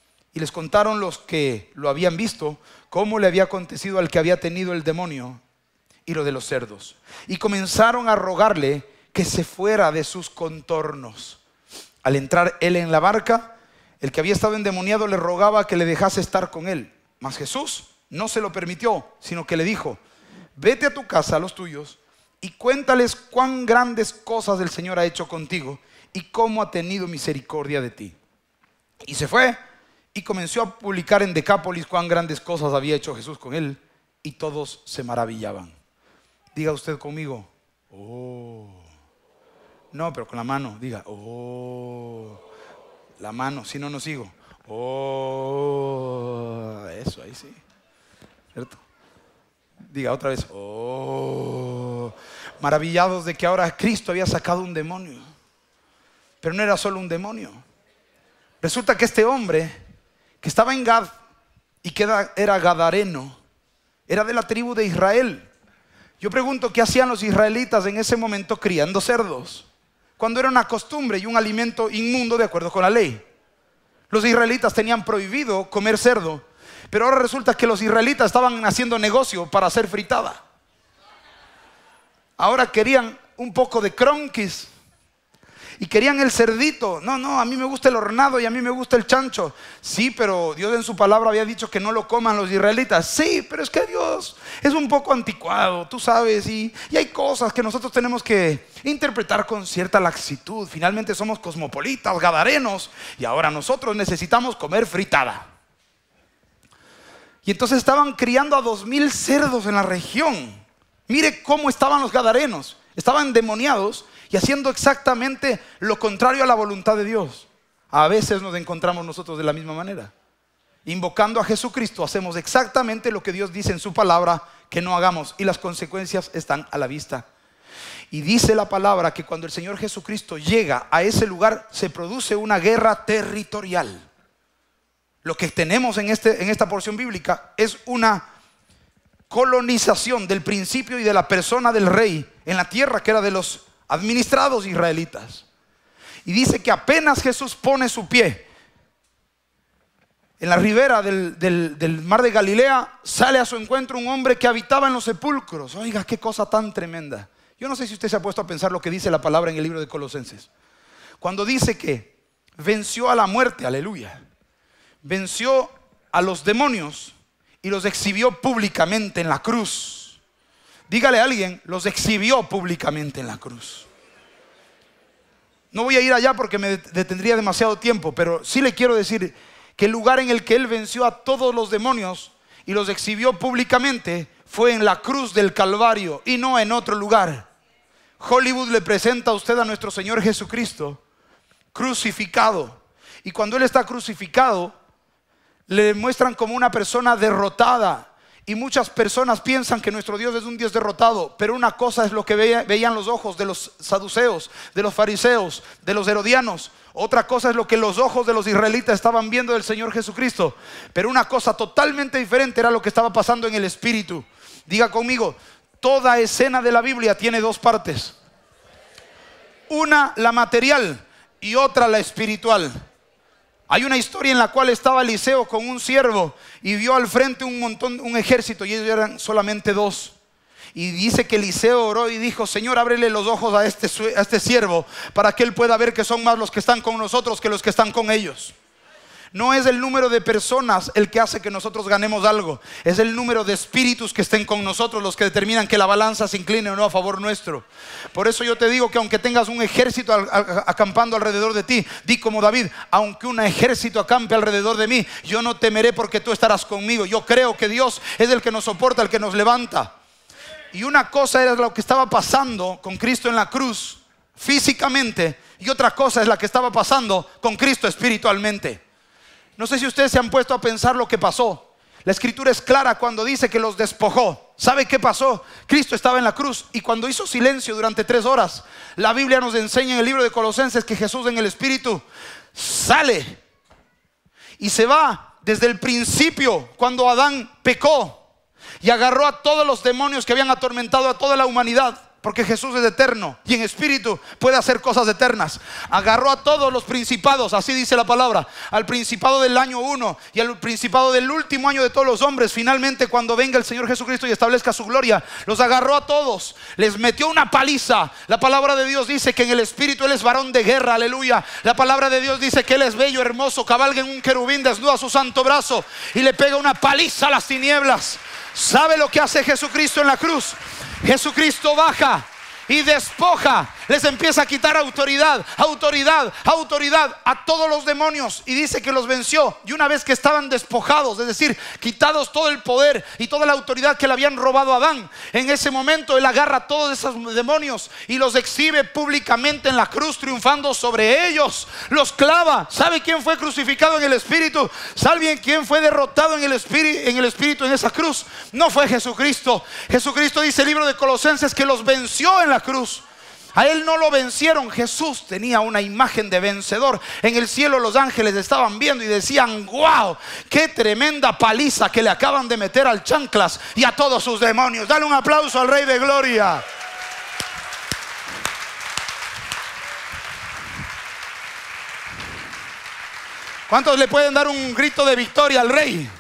Y les contaron los que lo habían visto cómo le había acontecido al que había tenido el demonio y lo de los cerdos. Y comenzaron a rogarle que se fuera de sus contornos. Al entrar él en la barca, el que había estado endemoniado le rogaba que le dejase estar con él. Mas Jesús no se lo permitió, sino que le dijo: vete a tu casa, a los tuyos, y cuéntales cuán grandes cosas el Señor ha hecho contigo y cómo ha tenido misericordia de ti. Y se fue y comenzó a publicar en Decápolis cuán grandes cosas había hecho Jesús con él, y todos se maravillaban. Diga usted conmigo: oh. No, pero con la mano, diga: oh. La mano, si no, no sigo. Oh. Eso, ahí sí. ¿Cierto? Diga otra vez: oh. Maravillados de que ahora Cristo había sacado un demonio. Pero no era solo un demonio. Resulta que este hombre que estaba en Gad y que era gadareno, era de la tribu de Israel. Yo pregunto, ¿qué hacían los israelitas en ese momento criando cerdos? Cuando era una costumbre y un alimento inmundo de acuerdo con la ley. Los israelitas tenían prohibido comer cerdo, pero ahora resulta que los israelitas estaban haciendo negocio para hacer fritada. Ahora querían un poco de cronquis y querían el cerdito. No, no, a mí me gusta el hornado y a mí me gusta el chancho. Sí, pero Dios en su palabra había dicho que no lo coman los israelitas. Sí, pero es que Dios es un poco anticuado, tú sabes, y, y hay cosas que nosotros tenemos que interpretar con cierta laxitud. Finalmente somos cosmopolitas, gadarenos, y ahora nosotros necesitamos comer fritada. Y entonces estaban criando a dos mil cerdos en la región. Mire cómo estaban los gadarenos. Estaban endemoniados y haciendo exactamente lo contrario a la voluntad de Dios. A veces nos encontramos nosotros de la misma manera. Invocando a Jesucristo hacemos exactamente lo que Dios dice en su palabra que no hagamos, y las consecuencias están a la vista. Y dice la palabra que cuando el Señor Jesucristo llega a ese lugar se produce una guerra territorial. Lo que tenemos en, este, en esta porción bíblica es una colonización del principio y de la persona del rey en la tierra que era de los administrados israelitas. Y dice que apenas Jesús pone su pie en la ribera del, del, del mar de Galilea, sale a su encuentro un hombre que habitaba en los sepulcros. Oiga, qué cosa tan tremenda. Yo no sé si usted se ha puesto a pensar lo que dice la palabra en el libro de Colosenses, cuando dice que venció a la muerte, aleluya, venció a los demonios y los exhibió públicamente en la cruz. Dígale a alguien, los exhibió públicamente en la cruz. No voy a ir allá porque me detendría demasiado tiempo, pero sí le quiero decir que el lugar en el que él venció a todos los demonios y los exhibió públicamente fue en la cruz del Calvario y no en otro lugar. Hollywood le presenta a usted a nuestro Señor Jesucristo crucificado, y cuando Él está crucificado le muestran como una persona derrotada. Y muchas personas piensan que nuestro Dios es un Dios derrotado, pero una cosa es lo que veía, veían los ojos de los saduceos, de los fariseos, de los herodianos. Otra cosa es lo que los ojos de los israelitas estaban viendo del Señor Jesucristo. Pero una cosa totalmente diferente era lo que estaba pasando en el espíritu. Diga conmigo, toda escena de la Biblia tiene dos partes. Una, la material, y otra, la espiritual. Hay una historia en la cual estaba Eliseo con un siervo y vio al frente un montón, un ejército, y ellos eran solamente dos. Y dice que Eliseo oró y dijo: Señor, ábrele los ojos a este, a este siervo para que él pueda ver que son más los que están con nosotros que los que están con ellos. No es el número de personas el que hace que nosotros ganemos algo, es el número de espíritus que estén con nosotros los que determinan que la balanza se incline o no a favor nuestro. Por eso yo te digo que aunque tengas un ejército acampando alrededor de ti, di como David: aunque un ejército acampe alrededor de mí, yo no temeré porque tú estarás conmigo. Yo creo que Dios es el que nos soporta, el que nos levanta. Y una cosa era lo que estaba pasando con Cristo en la cruz físicamente, y otra cosa es la que estaba pasando con Cristo espiritualmente. No sé si ustedes se han puesto a pensar lo que pasó. La escritura es clara cuando dice que los despojó. ¿Sabe qué pasó? Cristo estaba en la cruz y cuando hizo silencio durante tres horas, la Biblia nos enseña en el libro de Colosenses que Jesús en el espíritu sale y se va desde el principio, cuando Adán pecó y agarró a todos los demonios que habían atormentado a toda la humanidad. Porque Jesús es eterno y en espíritu puede hacer cosas eternas. Agarró a todos los principados, así dice la palabra, al principado del año uno y al principado del último año de todos los hombres. Finalmente, cuando venga el Señor Jesucristo y establezca su gloria, los agarró a todos, les metió una paliza. La palabra de Dios dice que en el espíritu Él es varón de guerra, aleluya. La palabra de Dios dice que Él es bello, hermoso, cabalga en un querubín, desnuda su santo brazo y le pega una paliza a las tinieblas. ¿Sabe lo que hace Jesucristo en la cruz? Jesucristo baja y despoja, les empieza a quitar autoridad, autoridad, autoridad a todos los demonios, y dice que los venció. Y una vez que estaban despojados, es decir, quitados todo el poder y toda la autoridad que le habían robado a Adán, en ese momento Él agarra a todos esos demonios y los exhibe públicamente en la cruz, triunfando sobre ellos. Los clava. ¿Sabe quién fue crucificado en el espíritu? ¿Sabe quién fue derrotado en el espíritu, en el espíritu en esa cruz? No fue Jesucristo. Jesucristo, dice el libro de Colosenses, que los venció en la cruz. A él no lo vencieron. Jesús tenía una imagen de vencedor. En el cielo los ángeles estaban viendo y decían: wow, qué tremenda paliza que le acaban de meter al chanclas y a todos sus demonios. Dale un aplauso al Rey de Gloria. ¿Cuántos le pueden dar un grito de victoria al Rey?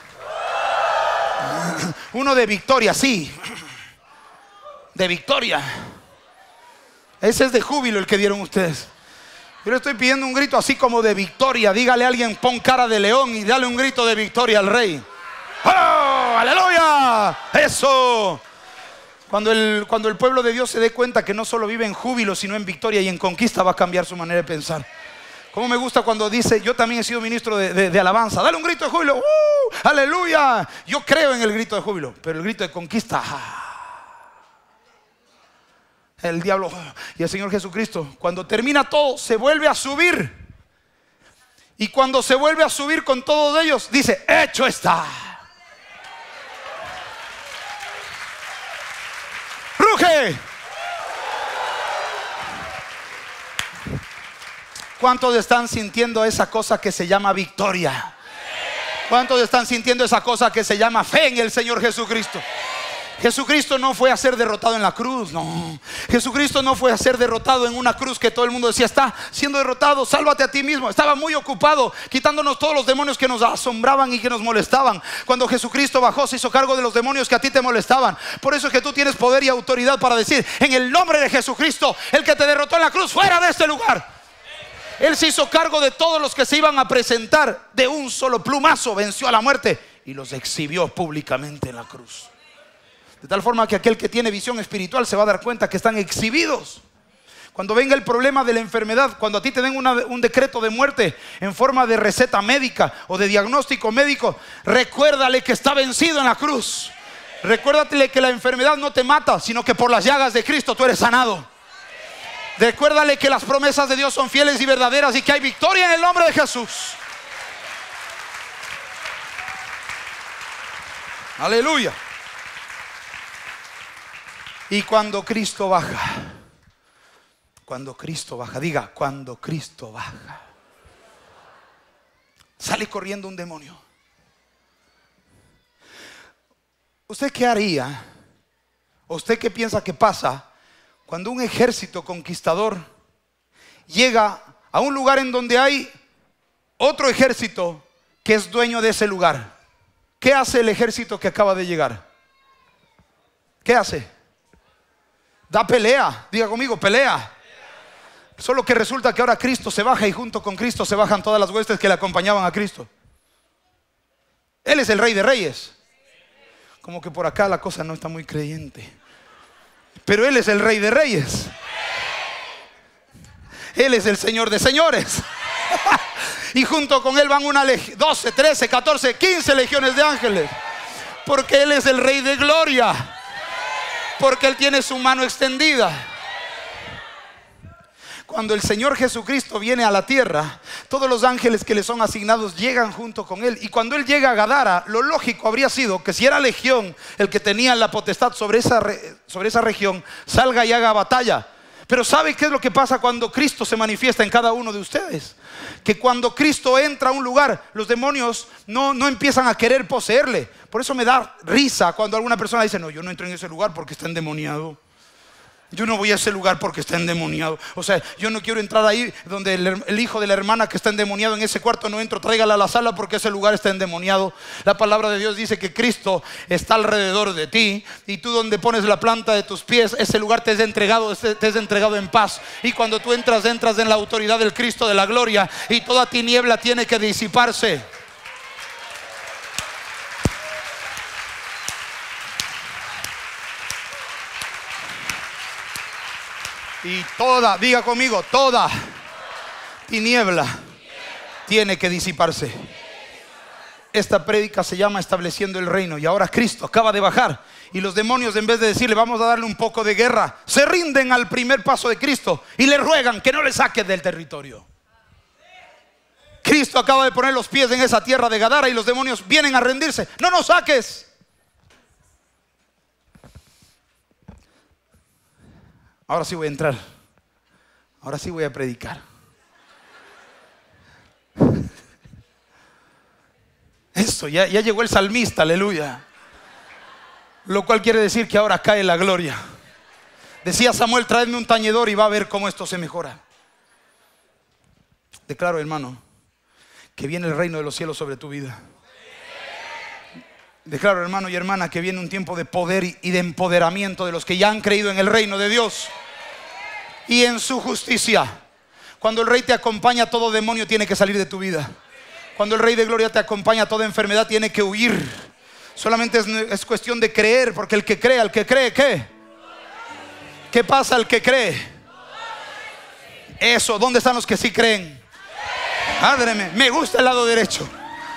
Uno de victoria, sí. De victoria. Ese es de júbilo el que dieron ustedes. Yo le estoy pidiendo un grito así como de victoria. Dígale a alguien: pon cara de león y dale un grito de victoria al Rey. ¡Oh, aleluya! Eso. Cuando el, cuando el pueblo de Dios se dé cuenta que no solo vive en júbilo, sino en victoria y en conquista, va a cambiar su manera de pensar. Como me gusta cuando dice: yo también he sido ministro de, de, de alabanza. Dale un grito de júbilo. ¡Uh! ¡Aleluya! Yo creo en el grito de júbilo, pero el grito de conquista, el diablo y el Señor Jesucristo, cuando termina todo, se vuelve a subir. Y cuando se vuelve a subir con todos ellos, dice: hecho está. ¡Ruge! ¿Cuántos están sintiendo esa cosa que se llama victoria? ¿Cuántos están sintiendo esa cosa que se llama fe en el Señor Jesucristo? Jesucristo no fue a ser derrotado en la cruz, no. Jesucristo no fue a ser derrotado en una cruz que todo el mundo decía: está siendo derrotado, sálvate a ti mismo. Estaba muy ocupado quitándonos todos los demonios que nos asombraban y que nos molestaban. Cuando Jesucristo bajó, se hizo cargo de los demonios que a ti te molestaban. Por eso es que tú tienes poder y autoridad para decir: en el nombre de Jesucristo, el que te derrotó en la cruz, fuera de este lugar. Él se hizo cargo de todos los que se iban a presentar. De un solo plumazo venció a la muerte y los exhibió públicamente en la cruz. De tal forma que aquel que tiene visión espiritual se va a dar cuenta que están exhibidos. Cuando venga el problema de la enfermedad, cuando a ti te den una, un decreto de muerte en forma de receta médica o de diagnóstico médico, recuérdale que está vencido en la cruz. Recuérdale que la enfermedad no te mata, sino que por las llagas de Cristo tú eres sanado. Recuérdale que las promesas de Dios son fieles y verdaderas y que hay victoria en el nombre de Jesús. Aleluya. Y cuando Cristo baja, cuando Cristo baja, diga: cuando Cristo baja, sale corriendo un demonio. ¿Usted qué haría? ¿O usted qué piensa que pasa cuando un ejército conquistador llega a un lugar en donde hay otro ejército que es dueño de ese lugar? ¿Qué hace el ejército que acaba de llegar? ¿Qué hace? Da pelea. Diga conmigo: pelea. Solo que resulta que ahora Cristo se baja y junto con Cristo se bajan todas las huestes que le acompañaban a Cristo. Él es el Rey de Reyes. Como que por acá la cosa no está muy creyente. Pero Él es el Rey de Reyes. Él es el Señor de señores. Y junto con Él van una doce, trece, catorce, quince legiones de ángeles. Porque Él es el Rey de Gloria. Porque Él tiene su mano extendida. Cuando el Señor Jesucristo viene a la tierra, todos los ángeles que le son asignados llegan junto con Él. Y cuando Él llega a Gadara, lo lógico habría sido que si era legión el que tenía la potestad sobre esa, sobre esa región, salga y haga batalla. Pero ¿sabe qué es lo que pasa cuando Cristo se manifiesta en cada uno de ustedes? Que cuando Cristo entra a un lugar, los demonios no, no empiezan a querer poseerle. Por eso me da risa cuando alguna persona dice: no, yo no entro en ese lugar porque está endemoniado. Yo no voy a ese lugar porque está endemoniado. O sea, yo no quiero entrar ahí donde el, el hijo de la hermana que está endemoniado, en ese cuarto no entro, tráigala a la sala porque ese lugar está endemoniado. La palabra de Dios dice que Cristo está alrededor de ti, y tú donde pones la planta de tus pies, ese lugar te es entregado, te es entregado en paz. Y cuando tú entras, entras en la autoridad del Cristo de la gloria, y toda tiniebla tiene que disiparse. Y toda, diga conmigo, toda tiniebla tiene que disiparse. Esta prédica se llama Estableciendo el Reino. Y ahora Cristo acaba de bajar, y los demonios, en vez de decirle: vamos a darle un poco de guerra, se rinden al primer paso de Cristo y le ruegan que no le saque del territorio. Cristo acaba de poner los pies en esa tierra de Gadara y los demonios vienen a rendirse. No nos saques. Ahora sí voy a entrar Ahora sí voy a predicar. Eso, ya, ya llegó el salmista, aleluya. Lo cual quiere decir que ahora cae la gloria. Decía Samuel, traedme un tañedor y va a ver cómo esto se mejora. Declaro, hermano, que viene el reino de los cielos sobre tu vida. Declaro, hermano y hermana, que viene un tiempo de poder y de empoderamiento de los que ya han creído en el reino de Dios y en su justicia. Cuando el Rey te acompaña, todo demonio tiene que salir de tu vida. Cuando el Rey de Gloria te acompaña, toda enfermedad tiene que huir. Solamente es, es cuestión de creer, porque el que cree, al que cree, ¿qué? ¿Qué pasa al que cree? Eso, ¿dónde están los que sí creen? Ádreme, me gusta el lado derecho.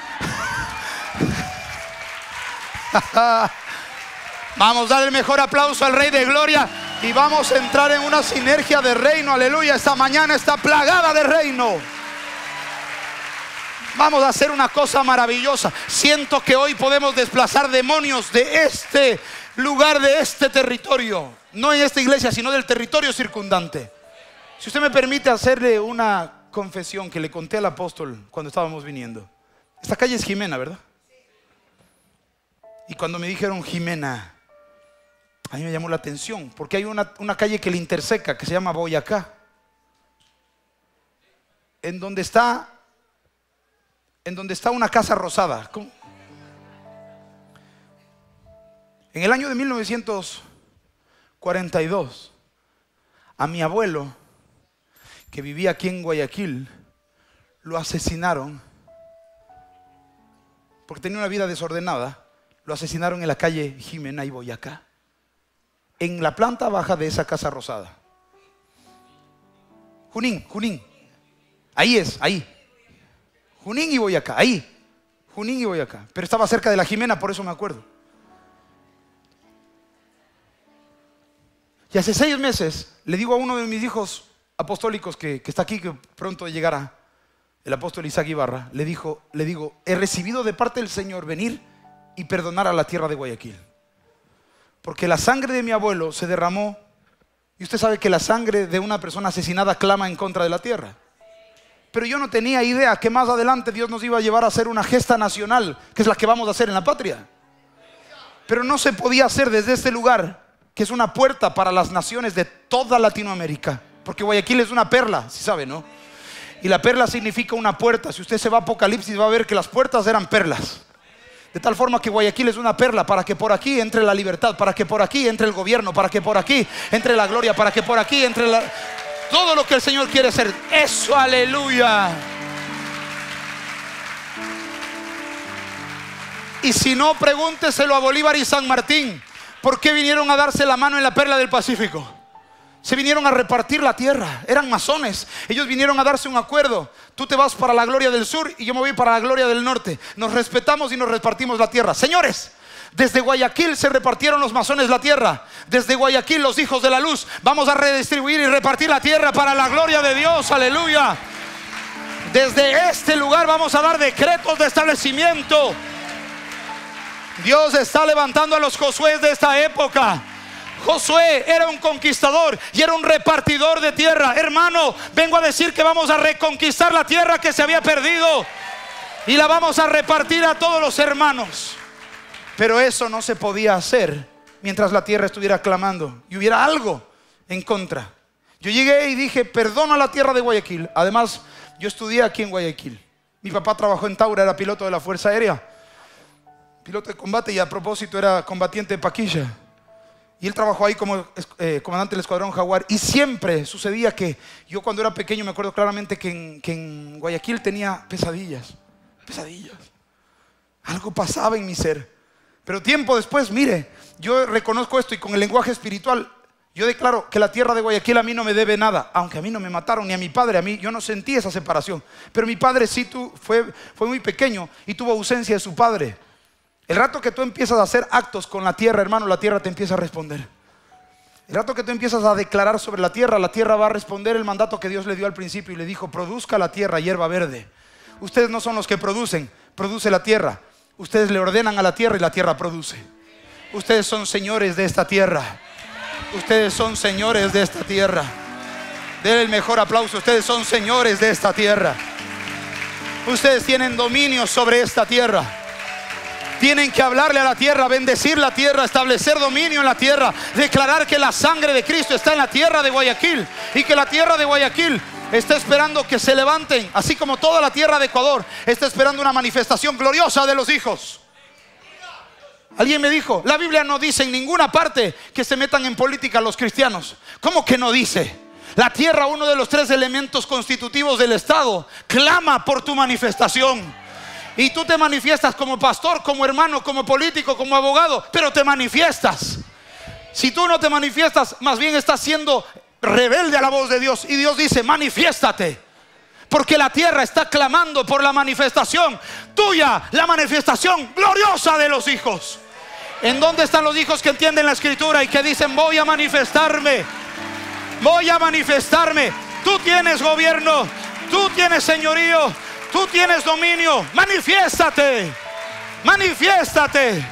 Vamos a dar el mejor aplauso al Rey de Gloria y vamos a entrar en una sinergia de reino. Aleluya, esta mañana está plagada de reino. Vamos a hacer una cosa maravillosa. Siento que hoy podemos desplazar demonios de este lugar, de este territorio. No en esta iglesia, sino del territorio circundante. Si usted me permite hacerle una confesión que le conté al apóstol cuando estábamos viniendo. Esta calle es Jimena, ¿verdad? Y cuando me dijeron Jimena, a mí me llamó la atención, porque hay una, una calle que le interseca, que se llama Boyacá, en donde está en donde está una casa rosada. ¿Cómo? En el año de mil novecientos cuarenta y dos, a mi abuelo, que vivía aquí en Guayaquil, lo asesinaron porque tenía una vida desordenada. Lo asesinaron en la calle Jimena y Boyacá, en la planta baja de esa casa rosada. Junín, Junín, ahí es, ahí. Junín y Boyacá, ahí. Junín y Boyacá. Pero estaba cerca de la Jimena, por eso me acuerdo. Y hace seis meses le digo a uno de mis hijos apostólicos que, que está aquí, que pronto llegará, el apóstol Isaac Ibarra, le, dijo, le digo, he recibido de parte del Señor venir y perdonar a la tierra de Guayaquil. Porque la sangre de mi abuelo se derramó. Y usted sabe que la sangre de una persona asesinada clama en contra de la tierra. Pero yo no tenía idea que más adelante Dios nos iba a llevar a hacer una gesta nacional, que es la que vamos a hacer en la patria. Pero no se podía hacer desde este lugar, que es una puerta para las naciones de toda Latinoamérica. Porque Guayaquil es una perla, si sabe, ¿no? Y la perla significa una puerta. Si usted se va a Apocalipsis va a ver que las puertas eran perlas. De tal forma que Guayaquil es una perla para que por aquí entre la libertad, para que por aquí entre el gobierno, para que por aquí entre la gloria, para que por aquí entre la... todo lo que el Señor quiere hacer. Eso, aleluya. Y si no, pregúnteselo a Bolívar y San Martín. ¿Por qué vinieron a darse la mano en la perla del Pacífico? Se vinieron a repartir la tierra. Eran masones. Ellos vinieron a darse un acuerdo. Tú te vas para la gloria del sur y yo me voy para la gloria del norte. Nos respetamos y nos repartimos la tierra. Señores, desde Guayaquil se repartieron los masones la tierra. Desde Guayaquil los hijos de la luz. Vamos a redistribuir y repartir la tierra para la gloria de Dios. Aleluya. Desde este lugar vamos a dar decretos de establecimiento. Dios está levantando a los Josué de esta época. Josué era un conquistador y era un repartidor de tierra. Hermano, vengo a decir que vamos a reconquistar la tierra que se había perdido y la vamos a repartir a todos los hermanos. Pero eso no se podía hacer mientras la tierra estuviera clamando y hubiera algo en contra. Yo llegué y dije, perdona la tierra de Guayaquil. Además, yo estudié aquí en Guayaquil. Mi papá trabajó en Taura, era piloto de la Fuerza Aérea, piloto de combate, y a propósito era combatiente de Paquilla. Y él trabajó ahí como eh, comandante del escuadrón Jaguar. Y siempre sucedía que yo cuando era pequeño me acuerdo claramente que en, que en Guayaquil tenía pesadillas. Pesadillas. Algo pasaba en mi ser. Pero tiempo después, mire, yo reconozco esto y con el lenguaje espiritual yo declaro que la tierra de Guayaquil a mí no me debe nada. Aunque a mí no me mataron, ni a mi padre, a mí yo no sentí esa separación. Pero mi padre sí tu, fue, fue muy pequeño y tuvo ausencia de su padre. El rato que tú empiezas a hacer actos con la tierra, hermano, la tierra te empieza a responder. El rato que tú empiezas a declarar sobre la tierra, la tierra va a responder el mandato que Dios le dio al principio y le dijo, produzca la tierra hierba verde. Ustedes no son los que producen, produce la tierra. Ustedes le ordenan a la tierra y la tierra produce. Ustedes son señores de esta tierra. Ustedes son señores de esta tierra. Denle el mejor aplauso. Ustedes son señores de esta tierra. Ustedes tienen dominio sobre esta tierra. Tienen que hablarle a la tierra, bendecir la tierra, establecer dominio en la tierra, declarar que la sangre de Cristo está en la tierra de Guayaquil y que la tierra de Guayaquil está esperando que se levanten, así como toda la tierra de Ecuador está esperando una manifestación gloriosa de los hijos. Alguien me dijo, la Biblia no dice en ninguna parte que se metan en política los cristianos. ¿Cómo que no dice? La tierra, uno de los tres elementos constitutivos del Estado, clama por tu manifestación. Y tú te manifiestas como pastor, como hermano, como político, como abogado, pero te manifiestas. Si tú no te manifiestas, más bien estás siendo rebelde a la voz de Dios. Y Dios dice, manifiéstate, porque la tierra está clamando por la manifestación tuya, la manifestación gloriosa de los hijos. ¿En dónde están los hijos que entienden la escritura y que dicen, voy a manifestarme? Voy a manifestarme. Tú tienes gobierno, tú tienes señorío, tú tienes dominio. Manifiéstate, manifiéstate.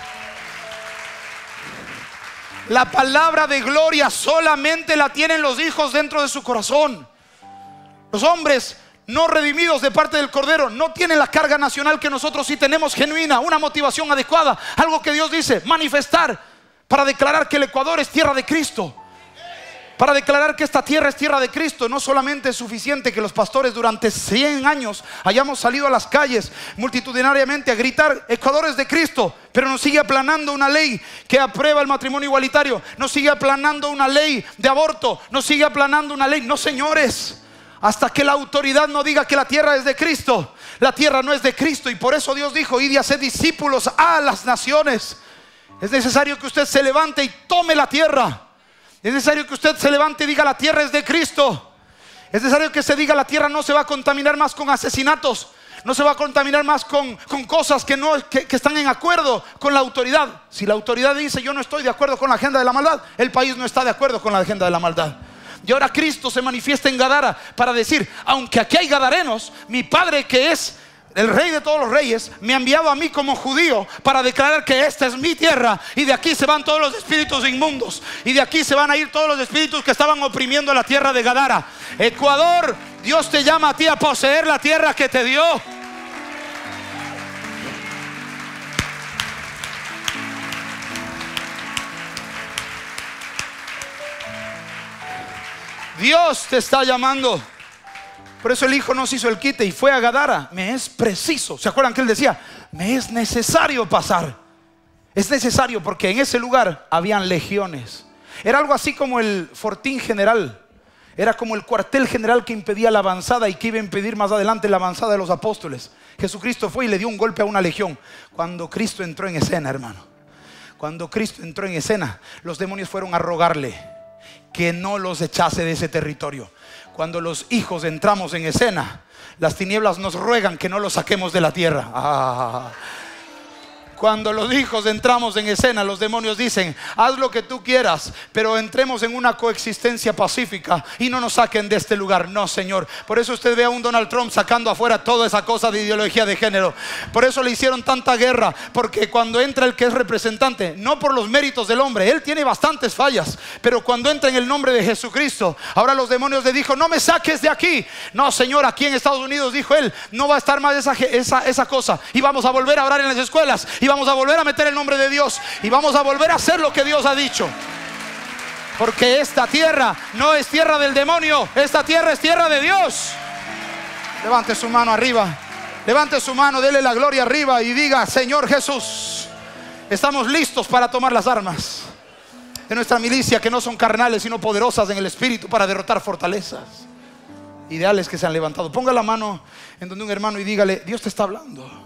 La palabra de gloria solamente la tienen los hijos dentro de su corazón. Los hombres no redimidos de parte del Cordero no tienen la carga nacional que nosotros sí tenemos, genuina, una motivación adecuada, algo que Dios dice, manifestar, para declarar que el Ecuador es tierra de Cristo, para declarar que esta tierra es tierra de Cristo. No solamente es suficiente que los pastores durante cien años hayamos salido a las calles multitudinariamente a gritar, Ecuador es de Cristo, pero nos sigue aplanando una ley que aprueba el matrimonio igualitario, nos sigue aplanando una ley de aborto, nos sigue aplanando una ley. No, señores, hasta que la autoridad no diga que la tierra es de Cristo, la tierra no es de Cristo. Y por eso Dios dijo, id y haced discípulos a las naciones. Es necesario que usted se levante y tome la tierra. Es necesario que usted se levante y diga, la tierra es de Cristo. Es necesario que se diga, la tierra no se va a contaminar más con asesinatos, no se va a contaminar más con, con cosas que, no, que, que están en acuerdo con la autoridad. Si la autoridad dice, yo no estoy de acuerdo con la agenda de la maldad, el país no está de acuerdo con la agenda de la maldad. Y ahora Cristo se manifiesta en Gadara para decir, aunque aquí hay gadarenos, mi Padre, que es el Rey de todos los reyes, me ha enviado a mí como judío para declarar que esta es mi tierra, y de aquí se van todos los espíritus inmundos, y de aquí se van a ir todos los espíritus que estaban oprimiendo la tierra de Gadara. Ecuador, Dios te llama a ti a poseer la tierra que te dio. Dios te está llamando. Por eso el hijo no se hizo el quite y fue a Gadara. Me es preciso, ¿se acuerdan que él decía? Me es necesario pasar. Es necesario porque en ese lugar habían legiones. Era algo así como el fortín general. Era como el cuartel general que impedía la avanzada y que iba a impedir más adelante la avanzada de los apóstoles. Jesucristo fue y le dio un golpe a una legión. Cuando Cristo entró en escena, hermano, cuando Cristo entró en escena, los demonios fueron a rogarle que no los echase de ese territorio. Cuando los hijos entramos en escena, las tinieblas nos ruegan que no los saquemos de la tierra. Ah. Cuando los hijos entramos en escena, los demonios dicen, haz lo que tú quieras, pero entremos en una coexistencia pacífica y no nos saquen de este lugar. No, Señor. Por eso usted ve a un Donald Trump sacando afuera toda esa cosa de ideología de género. Por eso le hicieron tanta guerra, porque cuando entra el que es representante, no por los méritos del hombre, él tiene bastantes fallas, pero cuando entra en el nombre de Jesucristo, ahora los demonios le dijo, no me saques de aquí. No, Señor, aquí en Estados Unidos, dijo él, no va a estar más esa, esa, esa cosa, y vamos a volver a orar en las escuelas, y vamos a volver a meter el nombre de Dios, y vamos a volver a hacer lo que Dios ha dicho. Porque esta tierra no es tierra del demonio, esta tierra es tierra de Dios. Levante su mano arriba, levante su mano, dele la gloria arriba y diga, Señor Jesús, estamos listos para tomar las armas de nuestra milicia, que no son carnales sino poderosas en el espíritu, para derrotar fortalezas, ideales que se han levantado. Ponga la mano en donde un hermano y dígale, Dios te está hablando.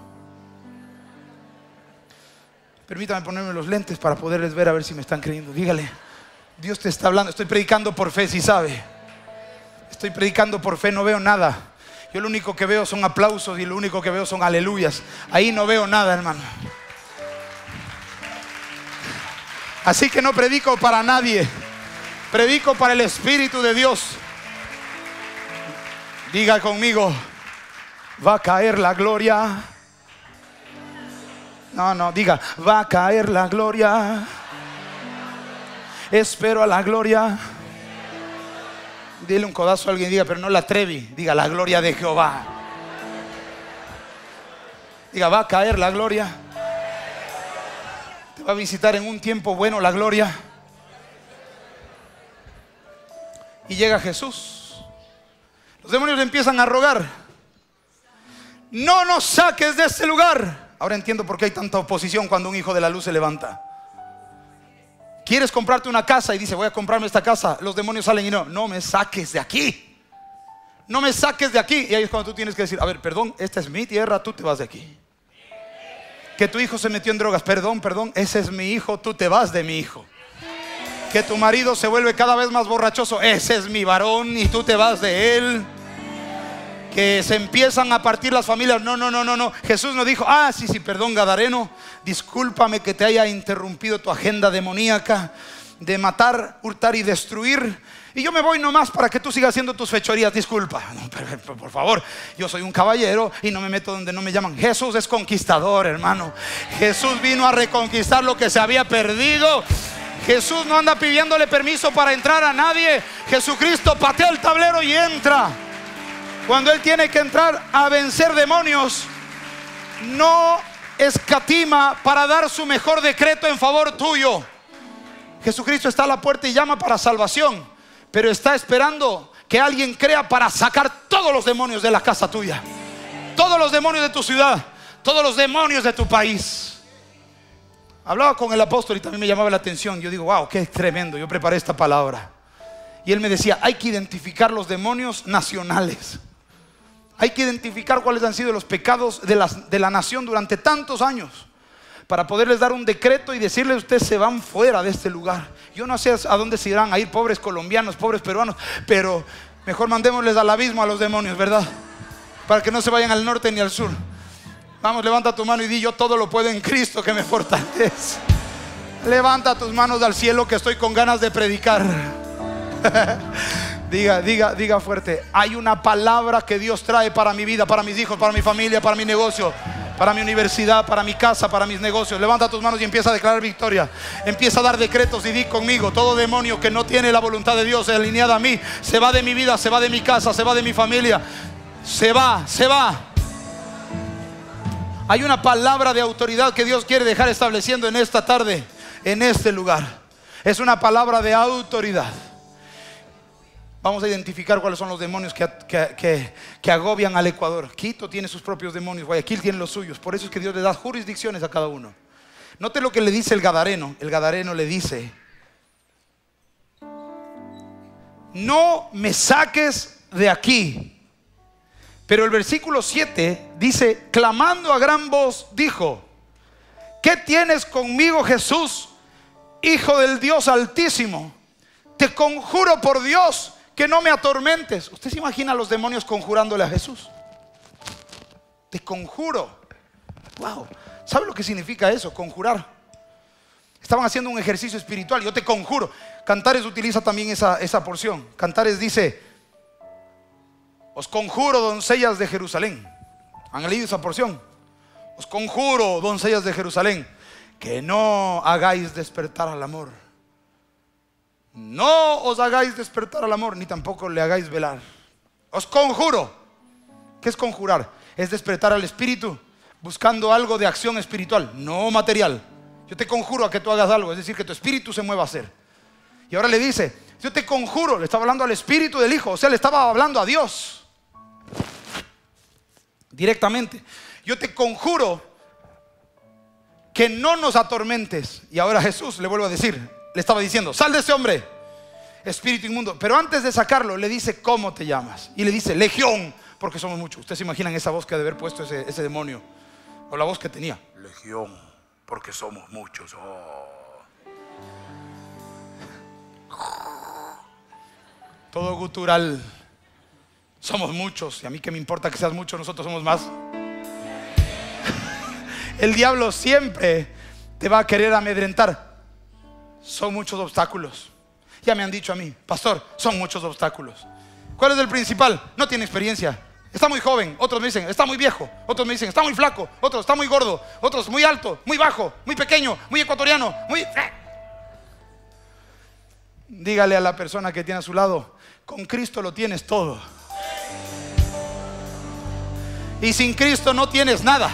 Permítame ponerme los lentes para poderles ver, a ver si me están creyendo. Dígale, Dios te está hablando. Estoy predicando por fe, si sabe. Estoy predicando por fe, no veo nada. Yo lo único que veo son aplausos y lo único que veo son aleluyas. Ahí no veo nada, hermano. Así que no predico para nadie, predico para el Espíritu de Dios. Diga conmigo, va a caer la gloria. No, no, diga, va a caer la gloria. Espero a la gloria Dile un codazo a alguien y diga, pero no la Trevi. Diga, la gloria de Jehová. Diga, va a caer la gloria. Te va a visitar en un tiempo bueno la gloria. Y llega Jesús. Los demonios le empiezan a rogar: no nos saques de este lugar. Ahora entiendo por qué hay tanta oposición cuando un hijo de la luz se levanta. Quieres comprarte una casa y dice, voy a comprarme esta casa. Los demonios salen y no, no me saques de aquí. No me saques de aquí. Y ahí es cuando tú tienes que decir, a ver, perdón, esta es mi tierra, tú te vas de aquí. Que tu hijo se metió en drogas, perdón, perdón, ese es mi hijo, tú te vas de mi hijo. Que tu marido se vuelve cada vez más borrachoso, ese es mi varón y tú te vas de él. Que se empiezan a partir las familias, no, no, no, no, no. Jesús no dijo, ah, sí, sí, perdón, Gadareno, discúlpame que te haya interrumpido tu agenda demoníaca de matar, hurtar y destruir, y yo me voy nomás para que tú sigas haciendo tus fechorías, disculpa. No, pero, por favor, yo soy un caballero y no me meto donde no me llaman. Jesús es conquistador, hermano. Jesús vino a reconquistar lo que se había perdido. Jesús no anda pidiéndole permiso para entrar a nadie. Jesucristo patea el tablero y entra. Cuando Él tiene que entrar a vencer demonios, no escatima para dar su mejor decreto en favor tuyo. Jesucristo está a la puerta y llama para salvación, pero está esperando que alguien crea para sacar todos los demonios de la casa tuya, todos los demonios de tu ciudad, todos los demonios de tu país. Hablaba con el apóstol y también me llamaba la atención. Yo digo, wow, qué tremendo. Yo preparé esta palabra y él me decía, hay que identificar los demonios nacionales. Hay que identificar cuáles han sido los pecados de la, de la nación durante tantos años, para poderles dar un decreto y decirles, ustedes se van fuera de este lugar. Yo no sé a dónde se irán a ir, pobres colombianos, pobres peruanos, pero mejor mandémosles al abismo a los demonios, ¿verdad? Para que no se vayan al norte ni al sur. Vamos, levanta tu mano y di, yo todo lo puedo en Cristo que me fortalece. Levanta tus manos al cielo que estoy con ganas de predicar. Diga, diga, diga fuerte, hay una palabra que Dios trae para mi vida, para mis hijos, para mi familia, para mi negocio, para mi universidad, para mi casa, para mis negocios. Levanta tus manos y empieza a declarar victoria. Empieza a dar decretos y di conmigo, todo demonio que no tiene la voluntad de Dios alineada a mí, se va de mi vida, se va de mi casa, se va de mi familia. Se va, se va. Hay una palabra de autoridad que Dios quiere dejar estableciendo en esta tarde, en este lugar. Es una palabra de autoridad. Vamos a identificar cuáles son los demonios que, que, que, que agobian al Ecuador. Quito tiene sus propios demonios, Guayaquil tiene los suyos. Por eso es que Dios le da jurisdicciones a cada uno. Note lo que le dice el Gadareno. El Gadareno le dice, no me saques de aquí. Pero el versículo siete dice, clamando a gran voz, dijo, ¿qué tienes conmigo, Jesús, Hijo del Dios Altísimo? Te conjuro por Dios que no me atormentes. ¿Usted se imagina a los demonios conjurándole a Jesús? Te conjuro. Wow. ¿Sabe lo que significa eso? Conjurar. Estaban haciendo un ejercicio espiritual. Yo te conjuro. Cantares utiliza también esa, esa porción. Cantares dice, os conjuro, doncellas de Jerusalén. ¿Han leído esa porción? Os conjuro, doncellas de Jerusalén, que no hagáis despertar al amor. No os hagáis despertar al amor, ni tampoco le hagáis velar. Os conjuro. ¿Qué es conjurar? Es despertar al espíritu buscando algo de acción espiritual, no material. Yo te conjuro a que tú hagas algo, es decir, que tu espíritu se mueva a hacer. Y ahora le dice, yo te conjuro, le estaba hablando al espíritu del Hijo, o sea, le estaba hablando a Dios directamente. Yo te conjuro que no nos atormentes. Y ahora Jesús le vuelve a decir, le estaba diciendo, sal de ese hombre, espíritu inmundo. Pero antes de sacarlo le dice, ¿cómo te llamas? Y le dice, Legión, porque somos muchos. Ustedes se imaginan esa voz que ha de haber puesto ese, ese demonio, o la voz que tenía, Legión, porque somos muchos. Oh. Todo gutural. Somos muchos, y a mí que me importa que seas mucho, nosotros somos más. El diablo siempre te va a querer amedrentar. Son muchos obstáculos. Ya me han dicho a mí, pastor, son muchos obstáculos. ¿Cuál es el principal? No tiene experiencia. Está muy joven. Otros me dicen, está muy viejo. Otros me dicen, está muy flaco. Otros, está muy gordo. Otros, muy alto, muy bajo, muy pequeño, muy ecuatoriano, muy... Dígale a la persona que tiene a su lado: con Cristo lo tienes todo. Y sin Cristo no tienes nada.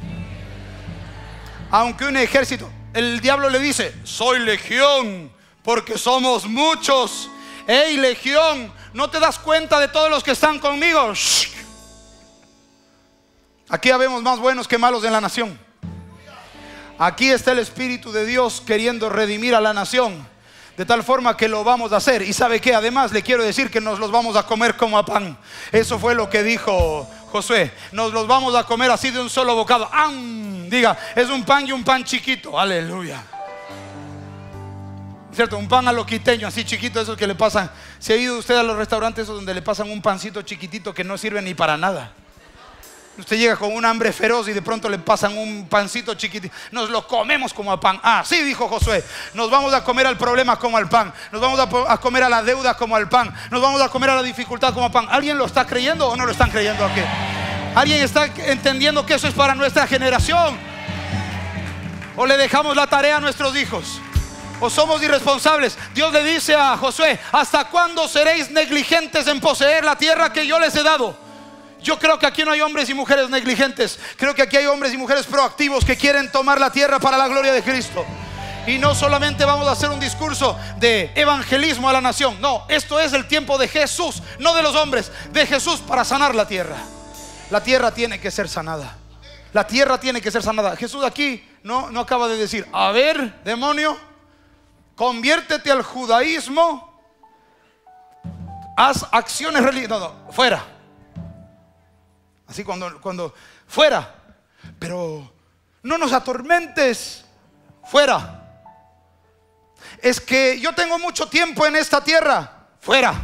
Aunque un ejército, el diablo le dice: soy legión, porque somos muchos. Hey, legión, ¿no te das cuenta de todos los que están conmigo? Shh. Aquí habemos más buenos que malos en la nación. Aquí está el Espíritu de Dios queriendo redimir a la nación, de tal forma que lo vamos a hacer. Y sabe que además le quiero decir que nos los vamos a comer como a pan. Eso fue lo que dijo Josué: nos los vamos a comer así de un solo bocado. ¡Am! Diga, es un pan y un pan chiquito. Aleluya. ¿Cierto? Un pan a lo quiteño, así chiquito, esos que le pasan. ¿Se ha ido usted a los restaurantes esos donde le pasan un pancito chiquitito que no sirve ni para nada? Usted llega con un hambre feroz y de pronto le pasan un pancito chiquitito. Nos lo comemos como a pan. Ah, sí, dijo Josué: nos vamos a comer al problema como al pan. Nos vamos a, a comer a la deuda como al pan. Nos vamos a comer a la dificultad como a pan. ¿Alguien lo está creyendo o no lo están creyendo aquí? ¿Alguien está entendiendo que eso es para nuestra generación? ¿O le dejamos la tarea a nuestros hijos? ¿O somos irresponsables? Dios le dice a Josué: ¿hasta cuándo seréis negligentes en poseer la tierra que yo les he dado? Yo creo que aquí no hay hombres y mujeres negligentes. Creo que aquí hay hombres y mujeres proactivos que quieren tomar la tierra para la gloria de Cristo. Y no solamente vamos a hacer un discurso de evangelismo a la nación. No, esto es el tiempo de Jesús, no de los hombres, de Jesús para sanar la tierra. La tierra tiene que ser sanada. La tierra tiene que ser sanada. Jesús aquí no, no acaba de decir: a ver, demonio, conviértete al judaísmo, haz acciones religiosas. No, no, fuera. Así cuando, cuando fuera. Pero no nos atormentes. Fuera. Es que yo tengo mucho tiempo en esta tierra. Fuera.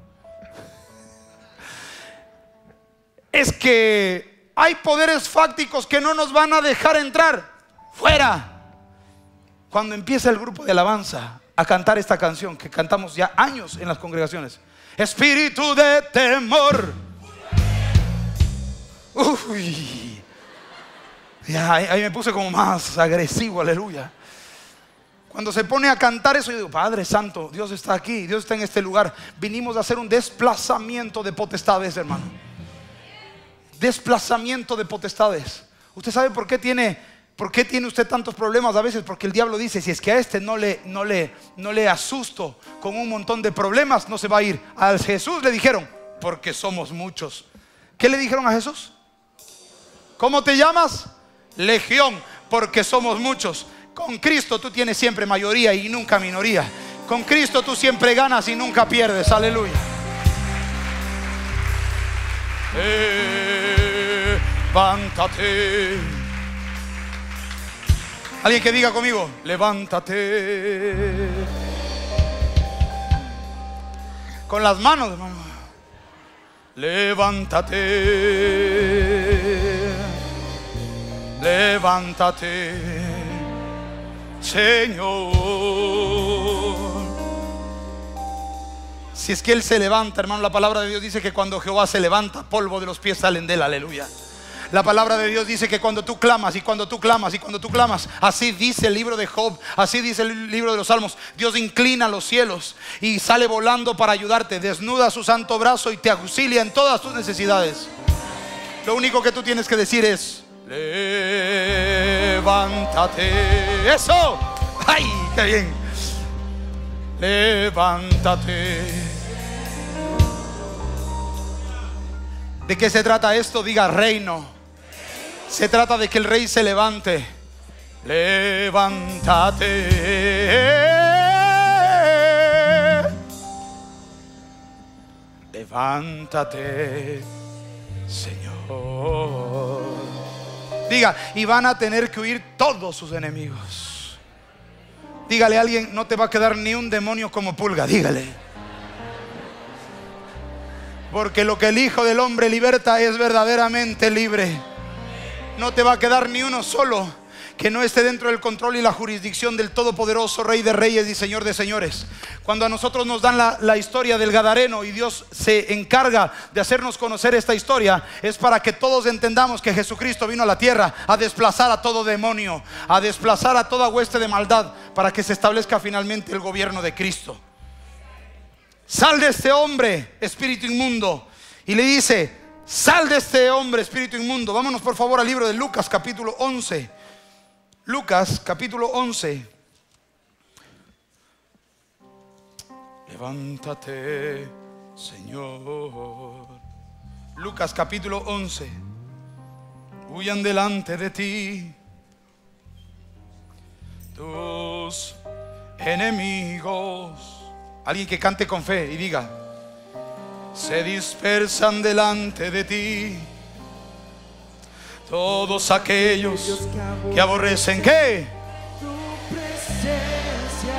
Es que hay poderes fácticos que no nos van a dejar entrar. Fuera. Cuando empieza el grupo de alabanza a cantar esta canción que cantamos ya años en las congregaciones: espíritu de temor. Uy, ya, ahí, ahí me puse como más agresivo, aleluya. Cuando se pone a cantar eso, yo digo: Padre Santo, Dios está aquí, Dios está en este lugar. Vinimos a hacer un desplazamiento de potestades, hermano. Desplazamiento de potestades. ¿Usted sabe por qué tiene, por qué tiene usted tantos problemas a veces? Porque el diablo dice: si es que a este no le, no le, no le asusto con un montón de problemas, no se va a ir. A Jesús le dijeron: porque somos muchos. ¿Qué le dijeron a Jesús? ¿Cómo te llamas? Legión, porque somos muchos. Con Cristo tú tienes siempre mayoría y nunca minoría. Con Cristo tú siempre ganas y nunca pierdes. Aleluya. Levántate. Alguien que diga conmigo: levántate. Con las manos, hermano. Levántate. Levántate, Señor. Si es que Él se levanta, hermano, la palabra de Dios dice que cuando Jehová se levanta, polvo de los pies salen de Él, aleluya. La palabra de Dios dice que cuando tú clamas y cuando tú clamas y cuando tú clamas, así dice el libro de Job, así dice el libro de los Salmos, Dios inclina los cielos y sale volando para ayudarte, desnuda su santo brazo y te auxilia en todas tus necesidades. Lo único que tú tienes que decir es: levántate. Eso. Ay, qué bien. Levántate. ¿De qué se trata esto? Diga: reino. Se trata de que el rey se levante. Levántate. Levántate, Señor. Diga: y van a tener que huir todos sus enemigos. Dígale a alguien: no te va a quedar ni un demonio como pulga. Dígale. Porque lo que el Hijo del Hombre liberta es verdaderamente libre. No te va a quedar ni uno solo que no esté dentro del control y la jurisdicción del todopoderoso Rey de Reyes y Señor de Señores. Cuando a nosotros nos dan la, la historia del Gadareno y Dios se encarga de hacernos conocer esta historia, es para que todos entendamos que Jesucristo vino a la tierra a desplazar a todo demonio, a desplazar a toda hueste de maldad, para que se establezca finalmente el gobierno de Cristo. sal de este hombre, espíritu inmundo. Y le dice, sal de este hombre, espíritu inmundo. Vámonos por favor al libro de Lucas capítulo once. Lucas capítulo once. Levántate, Señor. Lucas capítulo once. Huyan delante de ti tus enemigos. Alguien que cante con fe y diga, se dispersan delante de ti todos aquellos que aborrecen ¿qué? Tu presencia.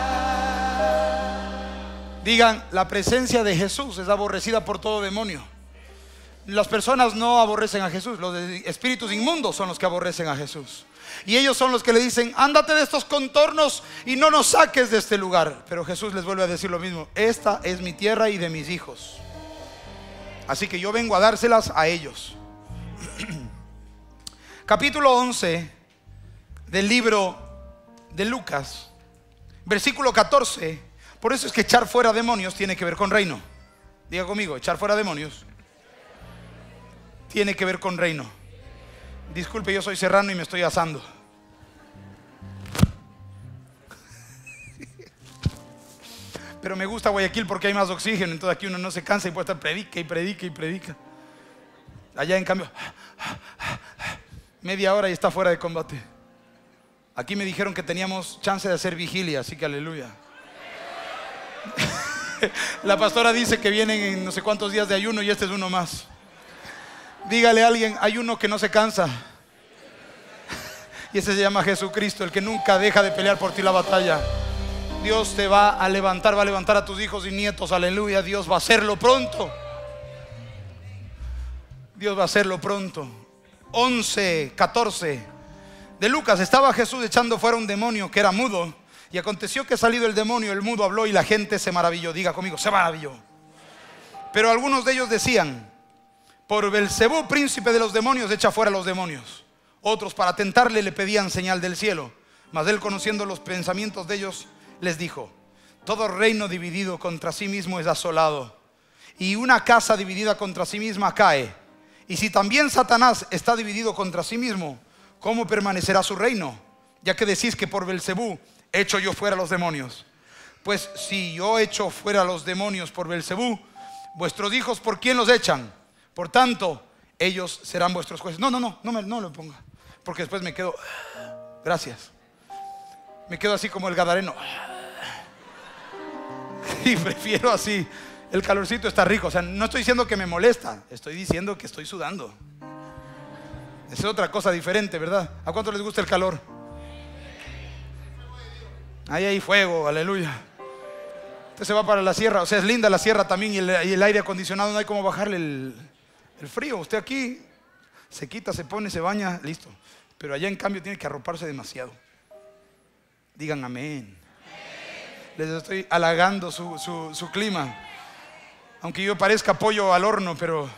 Digan, la presencia de Jesús es aborrecida por todo demonio. Las personas no aborrecen a Jesús, los espíritus inmundos son los que aborrecen a Jesús. Y ellos son los que le dicen, ándate de estos contornos y no nos saques de este lugar. Pero Jesús les vuelve a decir lo mismo, esta es mi tierra y de mis hijos. Así que yo vengo a dárselas a ellos. Capítulo once del libro de Lucas, versículo catorce. Por eso es que echar fuera demonios tiene que ver con reino. Diga conmigo, echar fuera demonios tiene que ver con reino. Disculpe, yo soy serrano y me estoy asando. Pero me gusta Guayaquil porque hay más oxígeno. Entonces aquí uno no se cansa y puede estar predica y predica y predica. Allá en cambio media hora y está fuera de combate. Aquí me dijeron que teníamos chance de hacer vigilia, así que aleluya. La pastora dice que vienen en no sé cuántos días de ayuno y este es uno más. Dígale a alguien, hay uno que no se cansa. Y ese se llama Jesucristo, el que nunca deja de pelear por ti la batalla. Dios te va a levantar, va a levantar a tus hijos y nietos, aleluya. Dios va a hacerlo pronto. Dios va a hacerlo pronto. once, catorce de Lucas. Estaba Jesús echando fuera un demonio que era mudo. Y aconteció que salido el demonio, el mudo habló y la gente se maravilló. Diga conmigo, se maravilló. Pero algunos de ellos decían, por Belcebú, príncipe de los demonios, echa fuera a los demonios. Otros para tentarle le pedían señal del cielo. Mas él, conociendo los pensamientos de ellos, les dijo, todo reino dividido contra sí mismo es asolado, y una casa dividida contra sí misma cae. Y si también Satanás está dividido contra sí mismo, ¿cómo permanecerá su reino? Ya que decís que por Belcebú echo yo fuera a los demonios. Pues si yo echo fuera a los demonios por Belcebú, vuestros hijos, ¿por quién los echan? Por tanto, ellos serán vuestros jueces. No, no, no, no me no lo ponga, porque después me quedo, gracias, me quedo así como el gadareno. Y prefiero así. El calorcito está rico. O sea, no estoy diciendo que me molesta, estoy diciendo que estoy sudando. Es otra cosa diferente, ¿verdad? ¿A cuánto les gusta el calor? Ahí hay fuego, aleluya. Usted se va para la sierra, o sea, es linda la sierra también, y el, y el aire acondicionado, no hay como bajarle el, el frío. Usted aquí se quita, se pone, se baña, listo. Pero allá en cambio tiene que arroparse demasiado. Digan amén. Les estoy halagando su, su, su clima. Aunque yo parezca pollo al horno, pero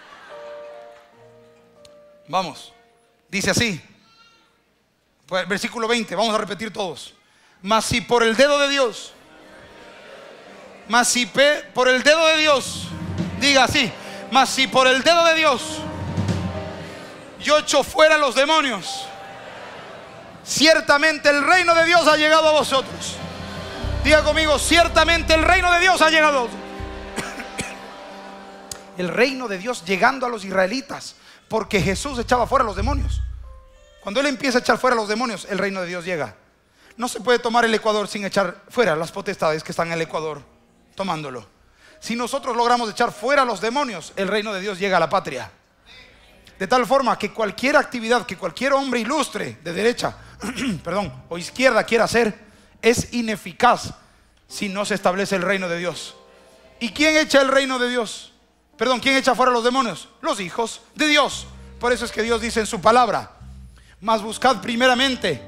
vamos. Dice así, pues, versículo veinte, vamos a repetir todos. Mas si por el dedo de Dios, mas si pe, por el dedo de Dios, diga así, mas si por el dedo de Dios yo echo fuera los demonios, ciertamente el reino de Dios ha llegado a vosotros. Diga conmigo, ciertamente el reino de Dios ha llegado a vosotros. El reino de Dios llegando a los israelitas, porque Jesús echaba fuera los demonios. Cuando Él empieza a echar fuera los demonios, el reino de Dios llega. No se puede tomar el Ecuador sin echar fuera las potestades que están en el Ecuador, tomándolo. Si nosotros logramos echar fuera los demonios, el reino de Dios llega a la patria. De tal forma que cualquier actividad que cualquier hombre ilustre de derecha perdón, o izquierda quiera hacer, es ineficaz si no se establece el reino de Dios. ¿Y quién echa el reino de Dios? Perdón, ¿quién echa fuera los demonios? Los hijos de Dios. Por eso es que Dios dice en su palabra, mas buscad primeramente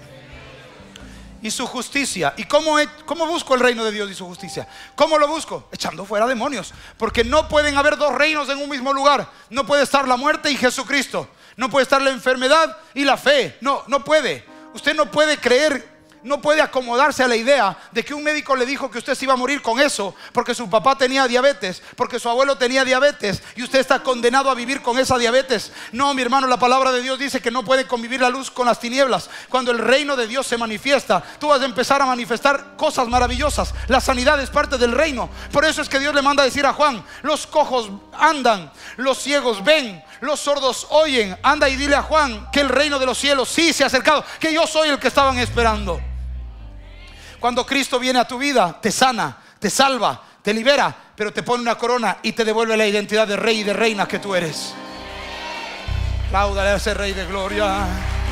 y su justicia. ¿Y cómo, cómo busco el reino de Dios y su justicia? ¿Cómo lo busco? Echando fuera demonios. Porque no pueden haber dos reinos en un mismo lugar. No puede estar la muerte y Jesucristo. No puede estar la enfermedad y la fe. No, no puede. Usted no puede creer no puede acomodarse a la idea de que un médico le dijo que usted se iba a morir con eso, porque su papá tenía diabetes, porque su abuelo tenía diabetes, y usted está condenado a vivir con esa diabetes. No, mi hermano, la palabra de Dios dice que no puede convivir la luz con las tinieblas. Cuando el reino de Dios se manifiesta, tú vas a empezar a manifestar cosas maravillosas. La sanidad es parte del reino. Por eso es que Dios le manda a decir a Juan: los cojos andan, los ciegos ven, los sordos oyen. Anda y dile a Juan que el reino de los cielos sí se ha acercado, que yo soy el que estaban esperando. Cuando Cristo viene a tu vida, te sana, te salva, te libera, pero te pone una corona y te devuelve la identidad de rey y de reina que tú eres. Apláudale a ese Rey de gloria.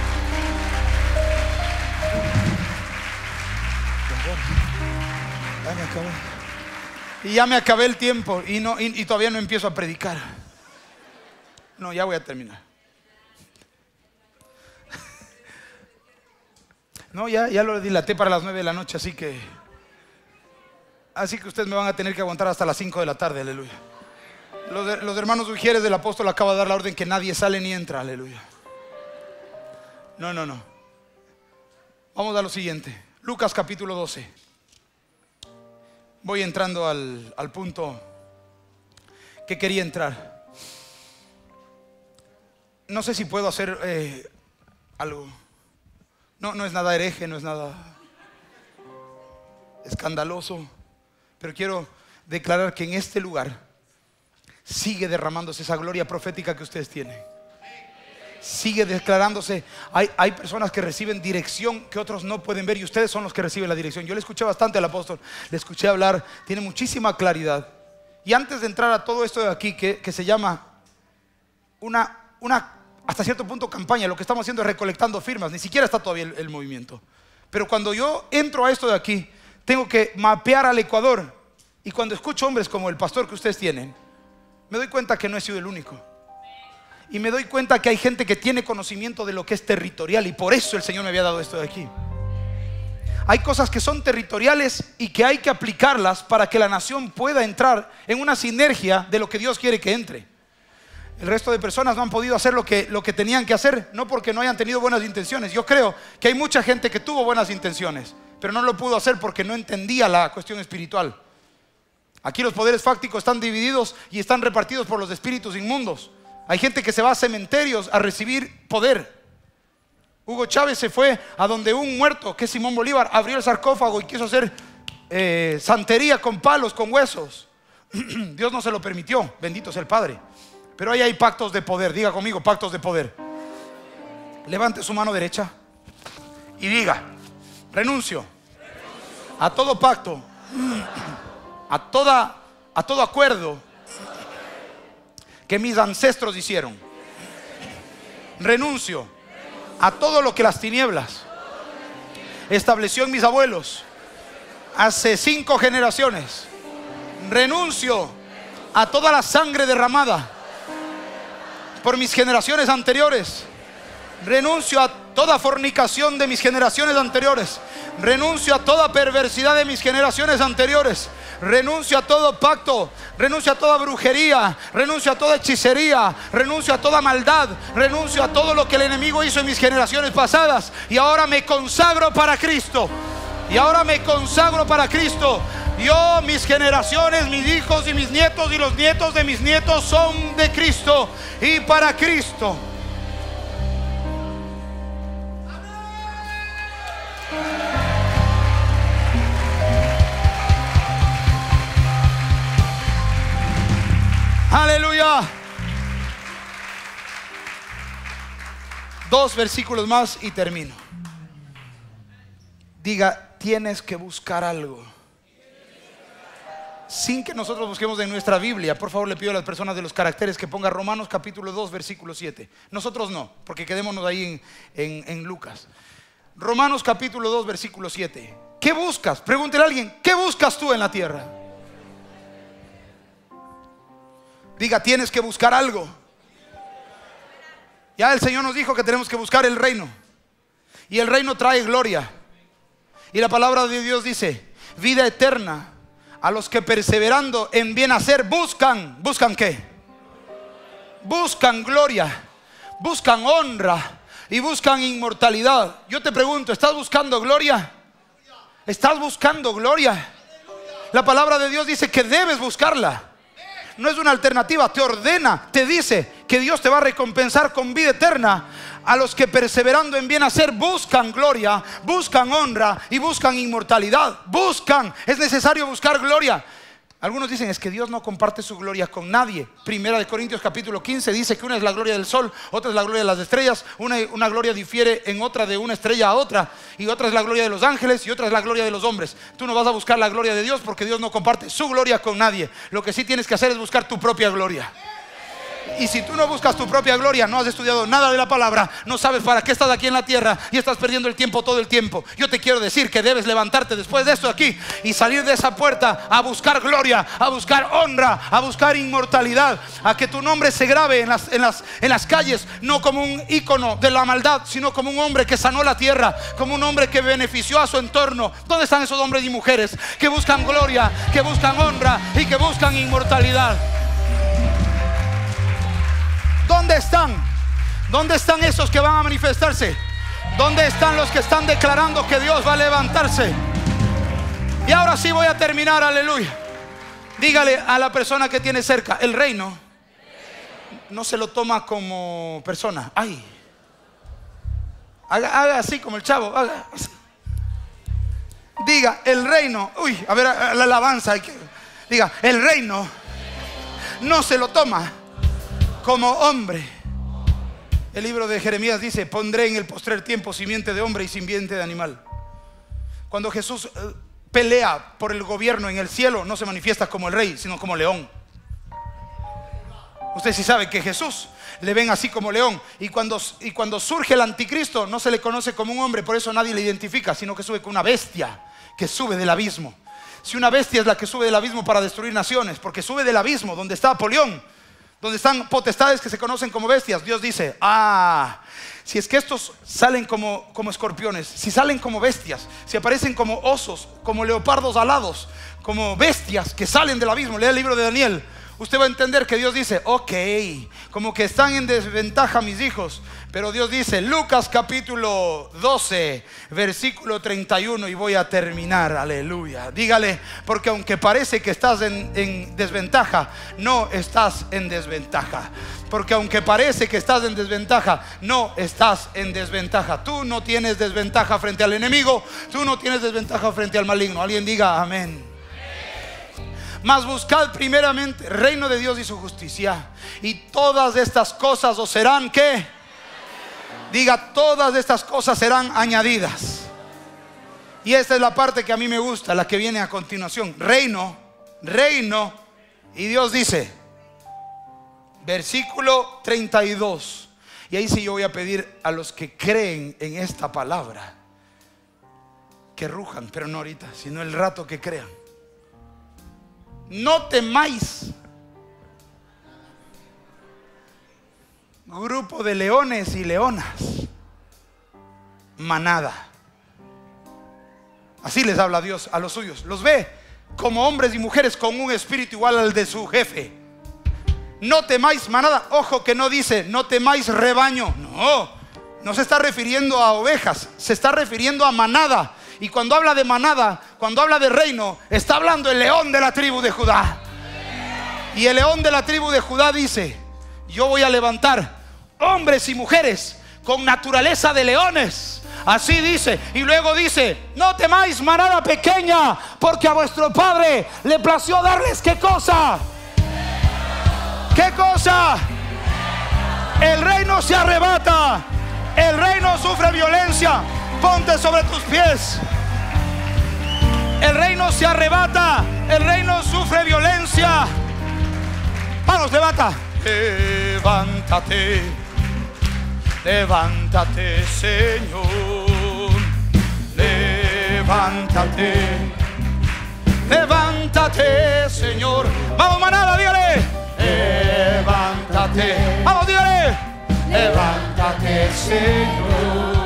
Ya me acabé. Y ya me acabé el tiempo y, no, y, y todavía no empiezo a predicar. No, ya voy a terminar. No, ya, ya lo dilaté para las nueve de la noche, así que Así que ustedes me van a tener que aguantar hasta las cinco de la tarde, aleluya. Los, de, los hermanos Ujieres del apóstol acaba de dar la orden que nadie sale ni entra, aleluya. No, no, no. Vamos a lo siguiente. Lucas capítulo doce. Voy entrando al, al punto que quería entrar. No sé si puedo hacer eh, algo. No, no es nada hereje, no es nada escandaloso, pero quiero declarar que en este lugar sigue derramándose esa gloria profética que ustedes tienen. Sigue declarándose. Hay, hay personas que reciben dirección que otros no pueden ver, y ustedes son los que reciben la dirección. Yo le escuché bastante al apóstol, le escuché hablar, tiene muchísima claridad. Y antes de entrar a todo esto de aquí, que, que se llama una, una hasta cierto punto campaña, lo que estamos haciendo es recolectando firmas, ni siquiera está todavía el, el movimiento. Pero cuando yo entro a esto de aquí, tengo que mapear al Ecuador. Y cuando escucho hombres como el pastor que ustedes tienen, me doy cuenta que no he sido el único. Y me doy cuenta que hay gente que tiene conocimiento de lo que es territorial, y por eso el Señor me había dado esto de aquí. Hay cosas que son territoriales y que hay que aplicarlas para que la nación pueda entrar en una sinergia de lo que Dios quiere que entre. El resto de personas no han podido hacer lo que, lo que tenían que hacer, no porque no hayan tenido buenas intenciones. Yo creo que hay mucha gente que tuvo buenas intenciones, pero no lo pudo hacer porque no entendía la cuestión espiritual. Aquí los poderes fácticos están divididos y están repartidos por los espíritus inmundos. Hay gente que se va a cementerios a recibir poder. Hugo Chávez se fue a donde un muerto, que es Simón Bolívar, abrió el sarcófago y quiso hacer eh, santería con palos, con huesos. Dios no se lo permitió, bendito sea el Padre. Pero ahí hay pactos de poder. Diga conmigo, pactos de poder. Levante su mano derecha y diga: renuncio a todo pacto, a, toda, a todo acuerdo que mis ancestros hicieron. Renuncio a todo lo que las tinieblas estableció en mis abuelos hace cinco generaciones. Renuncio a toda la sangre derramada por mis generaciones anteriores. Renuncio a toda fornicación de mis generaciones anteriores. Renuncio a toda perversidad de mis generaciones anteriores. Renuncio a todo pacto, renuncio a toda brujería, renuncio a toda hechicería, renuncio a toda maldad, renuncio a todo lo que el enemigo hizo en mis generaciones pasadas. Y ahora me consagro para Cristo. Y ahora me consagro para Cristo. Yo, mis generaciones, mis hijos y mis nietos y los nietos de mis nietos son de Cristo y para Cristo. Aleluya. Dos versículos más y termino. Diga: tienes que buscar algo. Sin que nosotros busquemos en nuestra Biblia. Por favor, le pido a las personas de los caracteres que ponga Romanos capítulo dos versículo siete. Nosotros no, porque quedémonos ahí en, en, en Lucas. Romanos capítulo dos versículo siete. ¿Qué buscas? Pregúntele a alguien: ¿qué buscas tú en la tierra? Diga: tienes que buscar algo. Ya el Señor nos dijo que tenemos que buscar el reino, y el reino trae gloria. Y la palabra de Dios dice: vida eterna a los que perseverando en bien hacer buscan. ¿Buscan qué? Buscan gloria, buscan honra y buscan inmortalidad. Yo te pregunto: ¿estás buscando gloria? ¿Estás buscando gloria? La palabra de Dios dice que debes buscarla. No es una alternativa, te ordena, te dice que Dios te va a recompensar con vida eterna a los que perseverando en bien hacer buscan gloria, buscan honra y buscan inmortalidad. Buscan, es necesario buscar gloria. Algunos dicen es que Dios no comparte su gloria con nadie. Primera de Corintios capítulo quince dice que una es la gloria del sol, otra es la gloria de las estrellas. Una, una gloria difiere en otra de una estrella a otra, y otra es la gloria de los ángeles y otra es la gloria de los hombres. Tú no vas a buscar la gloria de Dios porque Dios no comparte su gloria con nadie. Lo que sí tienes que hacer es buscar tu propia gloria. Y si tú no buscas tu propia gloria, no has estudiado nada de la palabra, no sabes para qué estás aquí en la tierra y estás perdiendo el tiempo todo el tiempo. Yo te quiero decir que debes levantarte después de esto aquí y salir de esa puerta a buscar gloria, a buscar honra, a buscar inmortalidad, a que tu nombre se grabe en las, en las, en las calles, no como un ícono de la maldad, sino como un hombre que sanó la tierra, como un hombre que benefició a su entorno. ¿Dónde están esos hombres y mujeres que buscan gloria, que buscan honra y que buscan inmortalidad? ¿Dónde están? ¿Dónde están esos que van a manifestarse? ¿Dónde están los que están declarando que Dios va a levantarse? Y ahora sí voy a terminar, aleluya. Dígale a la persona que tiene cerca: el reino no se lo toma como persona. Ay, haga, haga así como el chavo, haga. Diga, el reino. Uy, a ver, la alabanza. Diga, el reino no se lo toma como hombre. El libro de Jeremías dice: pondré en el postrer tiempo simiente de hombre y simiente de animal. Cuando Jesús eh, pelea por el gobierno en el cielo, no se manifiesta como el rey, sino como león. Usted sí sabe que Jesús le ven así como león. Y cuando, y cuando surge el anticristo, no se le conoce como un hombre, por eso nadie le identifica, sino que sube con una bestia que sube del abismo. Si una bestia es la que sube del abismo para destruir naciones, porque sube del abismo donde está Apolión, donde están potestades que se conocen como bestias, Dios dice: ah, si es que estos salen como, como escorpiones, si salen como bestias, si aparecen como osos, como leopardos alados, como bestias que salen del abismo, lea el libro de Daniel, usted va a entender que Dios dice: ok, como que están en desventaja mis hijos. Pero Dios dice, Lucas capítulo doce, versículo treinta y uno, y voy a terminar, aleluya. Dígale: porque aunque parece que estás en, en desventaja, no estás en desventaja. Porque aunque parece que estás en desventaja, no estás en desventaja. Tú no tienes desventaja frente al enemigo, tú no tienes desventaja frente al maligno. Alguien diga amén. Mas buscad primeramente el reino de Dios y su justicia, y todas estas cosas os serán, ¿qué? Diga, todas estas cosas serán añadidas. Y esta es la parte que a mí me gusta, la que viene a continuación. Reino, reino. Y Dios dice, versículo treinta y dos. Y ahí sí yo voy a pedir a los que creen en esta palabra que rujan, pero no ahorita, sino el rato que crean. No temáis, grupo de leones y leonas, manada. Así les habla Dios a los suyos. Los ve como hombres y mujeres con un espíritu igual al de su jefe. No temáis, manada. Ojo que no dice no temáis, rebaño. No, no se está refiriendo a ovejas, se está refiriendo a manada. Y cuando habla de manada, cuando habla de reino, está hablando el león de la tribu de Judá. Y el león de la tribu de Judá dice: yo voy a levantar hombres y mujeres con naturaleza de leones. Así dice. Y luego dice: no temáis, manada pequeña, porque a vuestro Padre le plació darles ¿qué cosa? ¿Qué cosa? El reino se arrebata, el reino sufre violencia. Ponte sobre tus pies. El reino se arrebata, el reino sufre violencia. Vamos, levanta. Levántate, levántate, Señor. Levántate, levántate, Señor. Vamos, manada, dígale. Levántate. Vamos, dígale. Levántate, Señor.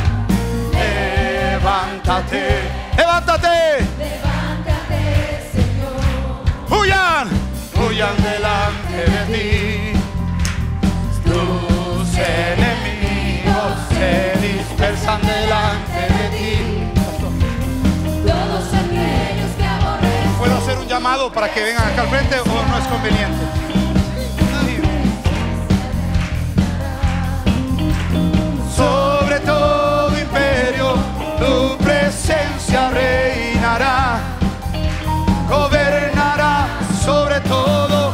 Levántate, levántate, levántate, Señor. Huyan, huyan delante de ti. Tus enemigos se dispersan delante de ti. llamado para que vengan acá al frente o no es conveniente? Sobre todo imperio, tu presencia reinará, gobernará sobre todo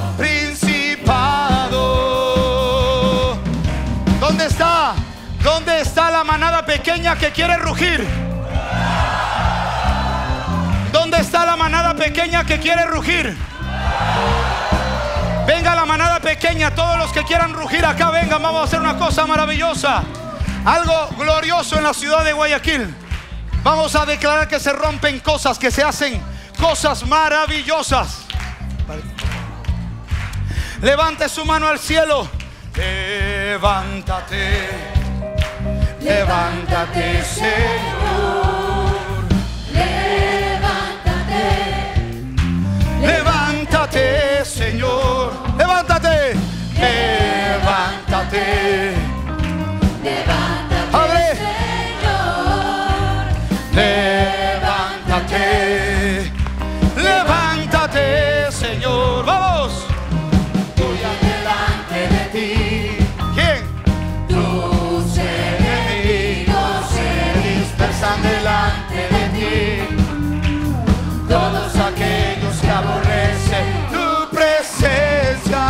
principado. ¿Dónde está? ¿Dónde está la manada pequeña que quiere rugir? ¿Dónde está la manada pequeña que quiere rugir? Venga la manada pequeña, todos los que quieran rugir acá, vengan, vamos a hacer una cosa maravillosa, algo glorioso en la ciudad de Guayaquil. Vamos a declarar que se rompen cosas, que se hacen cosas maravillosas. Levante su mano al cielo. Levántate, levántate, Señor. Levántate, Levántate, Señor. Levántate, levántate. levántate, Padre, Señor. levántate, levántate, Señor. Vamos. Voy delante de ti. ¿Quién? Tus enemigos se Dispersan delante de ti todos aquellos que aborrecen tu presencia.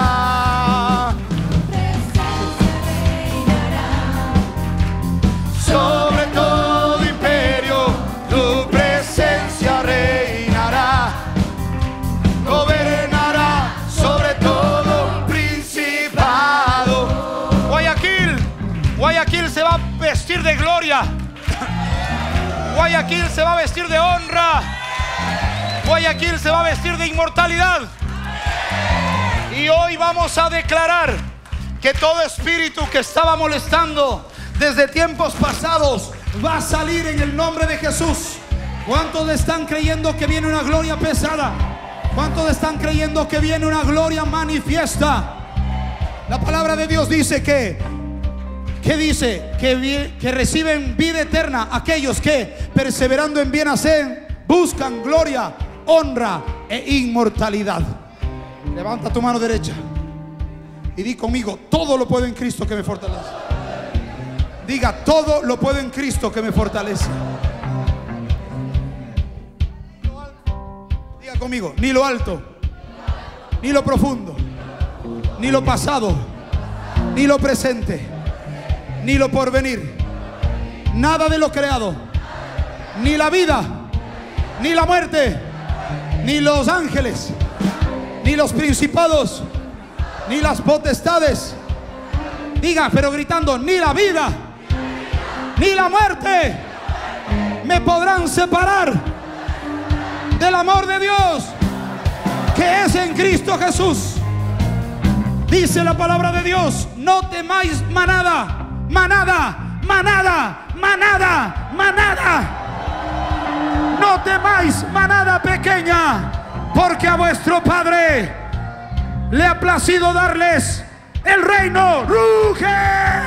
Sobre todo imperio, tu presencia reinará, gobernará sobre todo principado. Guayaquil, Guayaquil se va a vestir de gloria. Guayaquil se va a vestir de honra. Guayaquil se va a vestir de inmortalidad. Y hoy vamos a declarar que todo espíritu que estaba molestando desde tiempos pasados va a salir en el nombre de Jesús. ¿Cuántos están creyendo que viene una gloria pesada? ¿Cuántos están creyendo que viene una gloria manifiesta? La palabra de Dios dice que ¿qué dice? Que, vi, que reciben vida eterna aquellos que, perseverando en bien hacer, buscan gloria, honra e inmortalidad. Levanta tu mano derecha y di conmigo: todo lo puedo en Cristo que me fortalece. Diga: todo lo puedo en Cristo que me fortalece. Diga conmigo: ni lo alto, ni lo profundo, ni lo pasado, ni lo presente, ni lo porvenir, nada de lo creado, ni la vida, ni la muerte, ni los ángeles, ni los principados, ni las potestades. Diga, pero gritando: ni la vida, ni la muerte me podrán separar del amor de Dios que es en Cristo Jesús. Dice la palabra de Dios: no temáis manada, manada, manada, manada, manada. No temáis manada pequeña, porque a vuestro Padre le ha placido darles el reino. ¡Ruge!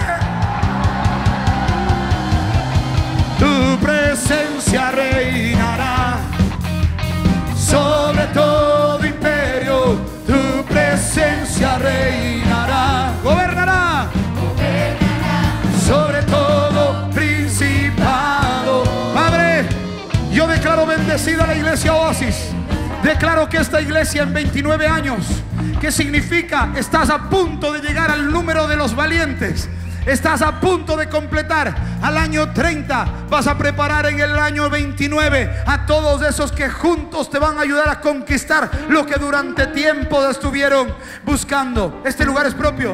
Tu presencia reinará sobre todo imperio. Tu presencia reinará, gobernará, sobre todo principado. Padre, yo declaro bendecida la iglesia Oasis. Declaro que esta iglesia en veintinueve años, ¿qué significa? Estás a punto de llegar al número de los valientes. Estás a punto de completar al año treinta. Vas a preparar en el año veintinueve a todos esos que juntos te van a ayudar a conquistar lo que durante tiempo estuvieron buscando. Este lugar es propio.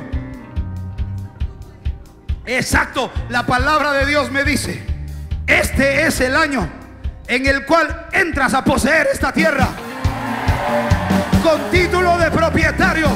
Exacto, la palabra de Dios me dice: este es el año en el cual entras a poseer esta tierra con título de propietario.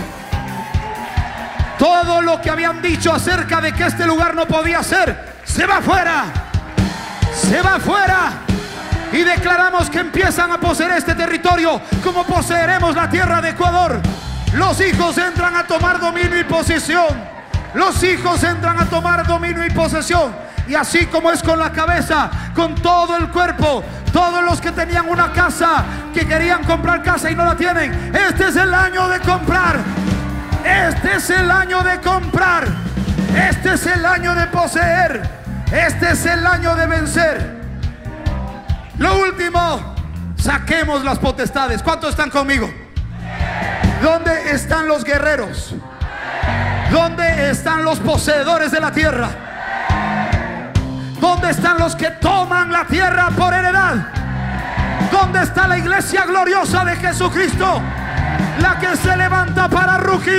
Todo lo que habían dicho acerca de que este lugar no podía ser, se va fuera, se va fuera. Y declaramos que empiezan a poseer este territorio como poseeremos la tierra de Ecuador. Los hijos entran a tomar dominio y posesión. Los hijos entran a tomar dominio y posesión. Y así como es con la cabeza, con todo el cuerpo, Todos los que tenían una casa, que querían comprar casa y no la tienen, este es el año de comprar. Este es el año de comprar. Este es el año de poseer. Este es el año de vencer. Lo último, saquemos las potestades. ¿Cuántos están conmigo? ¿Dónde están los guerreros? ¿Dónde están los poseedores de la tierra? ¿Dónde están los que toman la tierra por heredad? ¿Dónde está la iglesia gloriosa de Jesucristo? La que se levanta para rugir.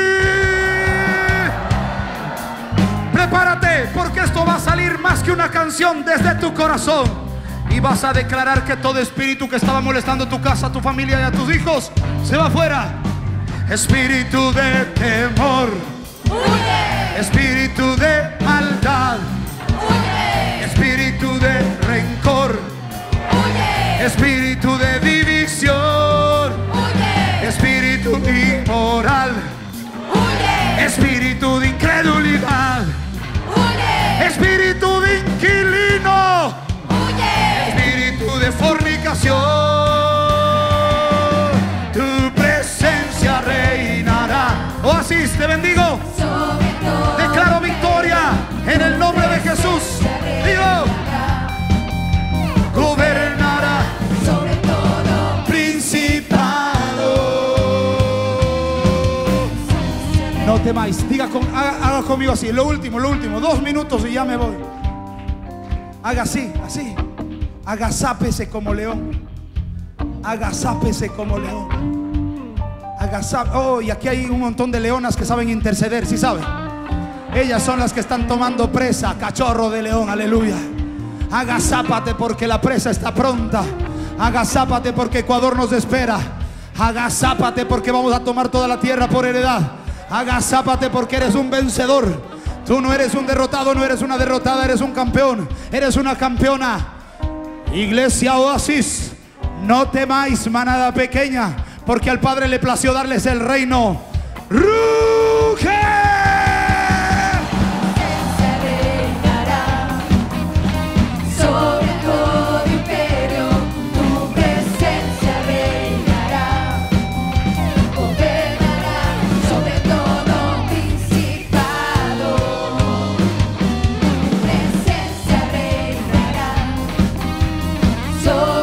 Prepárate, porque esto va a salir más que una canción desde tu corazón. Y vas a declarar que todo espíritu que estaba molestando tu casa, tu familia y a tus hijos se va fuera. Espíritu de temor, Huye, espíritu de maldad, huye, espíritu de rencor, huye, espíritu de división, huye, espíritu inmoral, huye, espíritu de incredulidad, huye, espíritu de inquilino, huye. espíritu de fornicación. Tu presencia reinará. Oasis, te bendigo. Sobre todo Declaro victoria en el nombre de Jesús. Digo, gobernará sobre todo principado. No temáis. Diga con, haga, haga conmigo así. Lo último, lo último. Dos minutos y ya me voy. Haga así, así. Agazápese como león. Agazápese como león. Agazap. Oh, y aquí hay un montón de leonas que saben interceder, ¿sí saben? Ellas son las que están tomando presa, cachorro de león, aleluya. Agazápate porque la presa está pronta. Agazápate porque Ecuador nos espera. Agazápate porque vamos a tomar toda la tierra por heredad. Agazápate porque eres un vencedor. Tú no eres un derrotado, no eres una derrotada, eres un campeón, eres una campeona. Iglesia Oasis, no temáis, manada pequeña, porque al Padre le plació darles el reino. ¡Ruge! se reinará sobre todo imperio, tu presencia reinará, gobernará sobre todo principado, tu presencia reinará sobre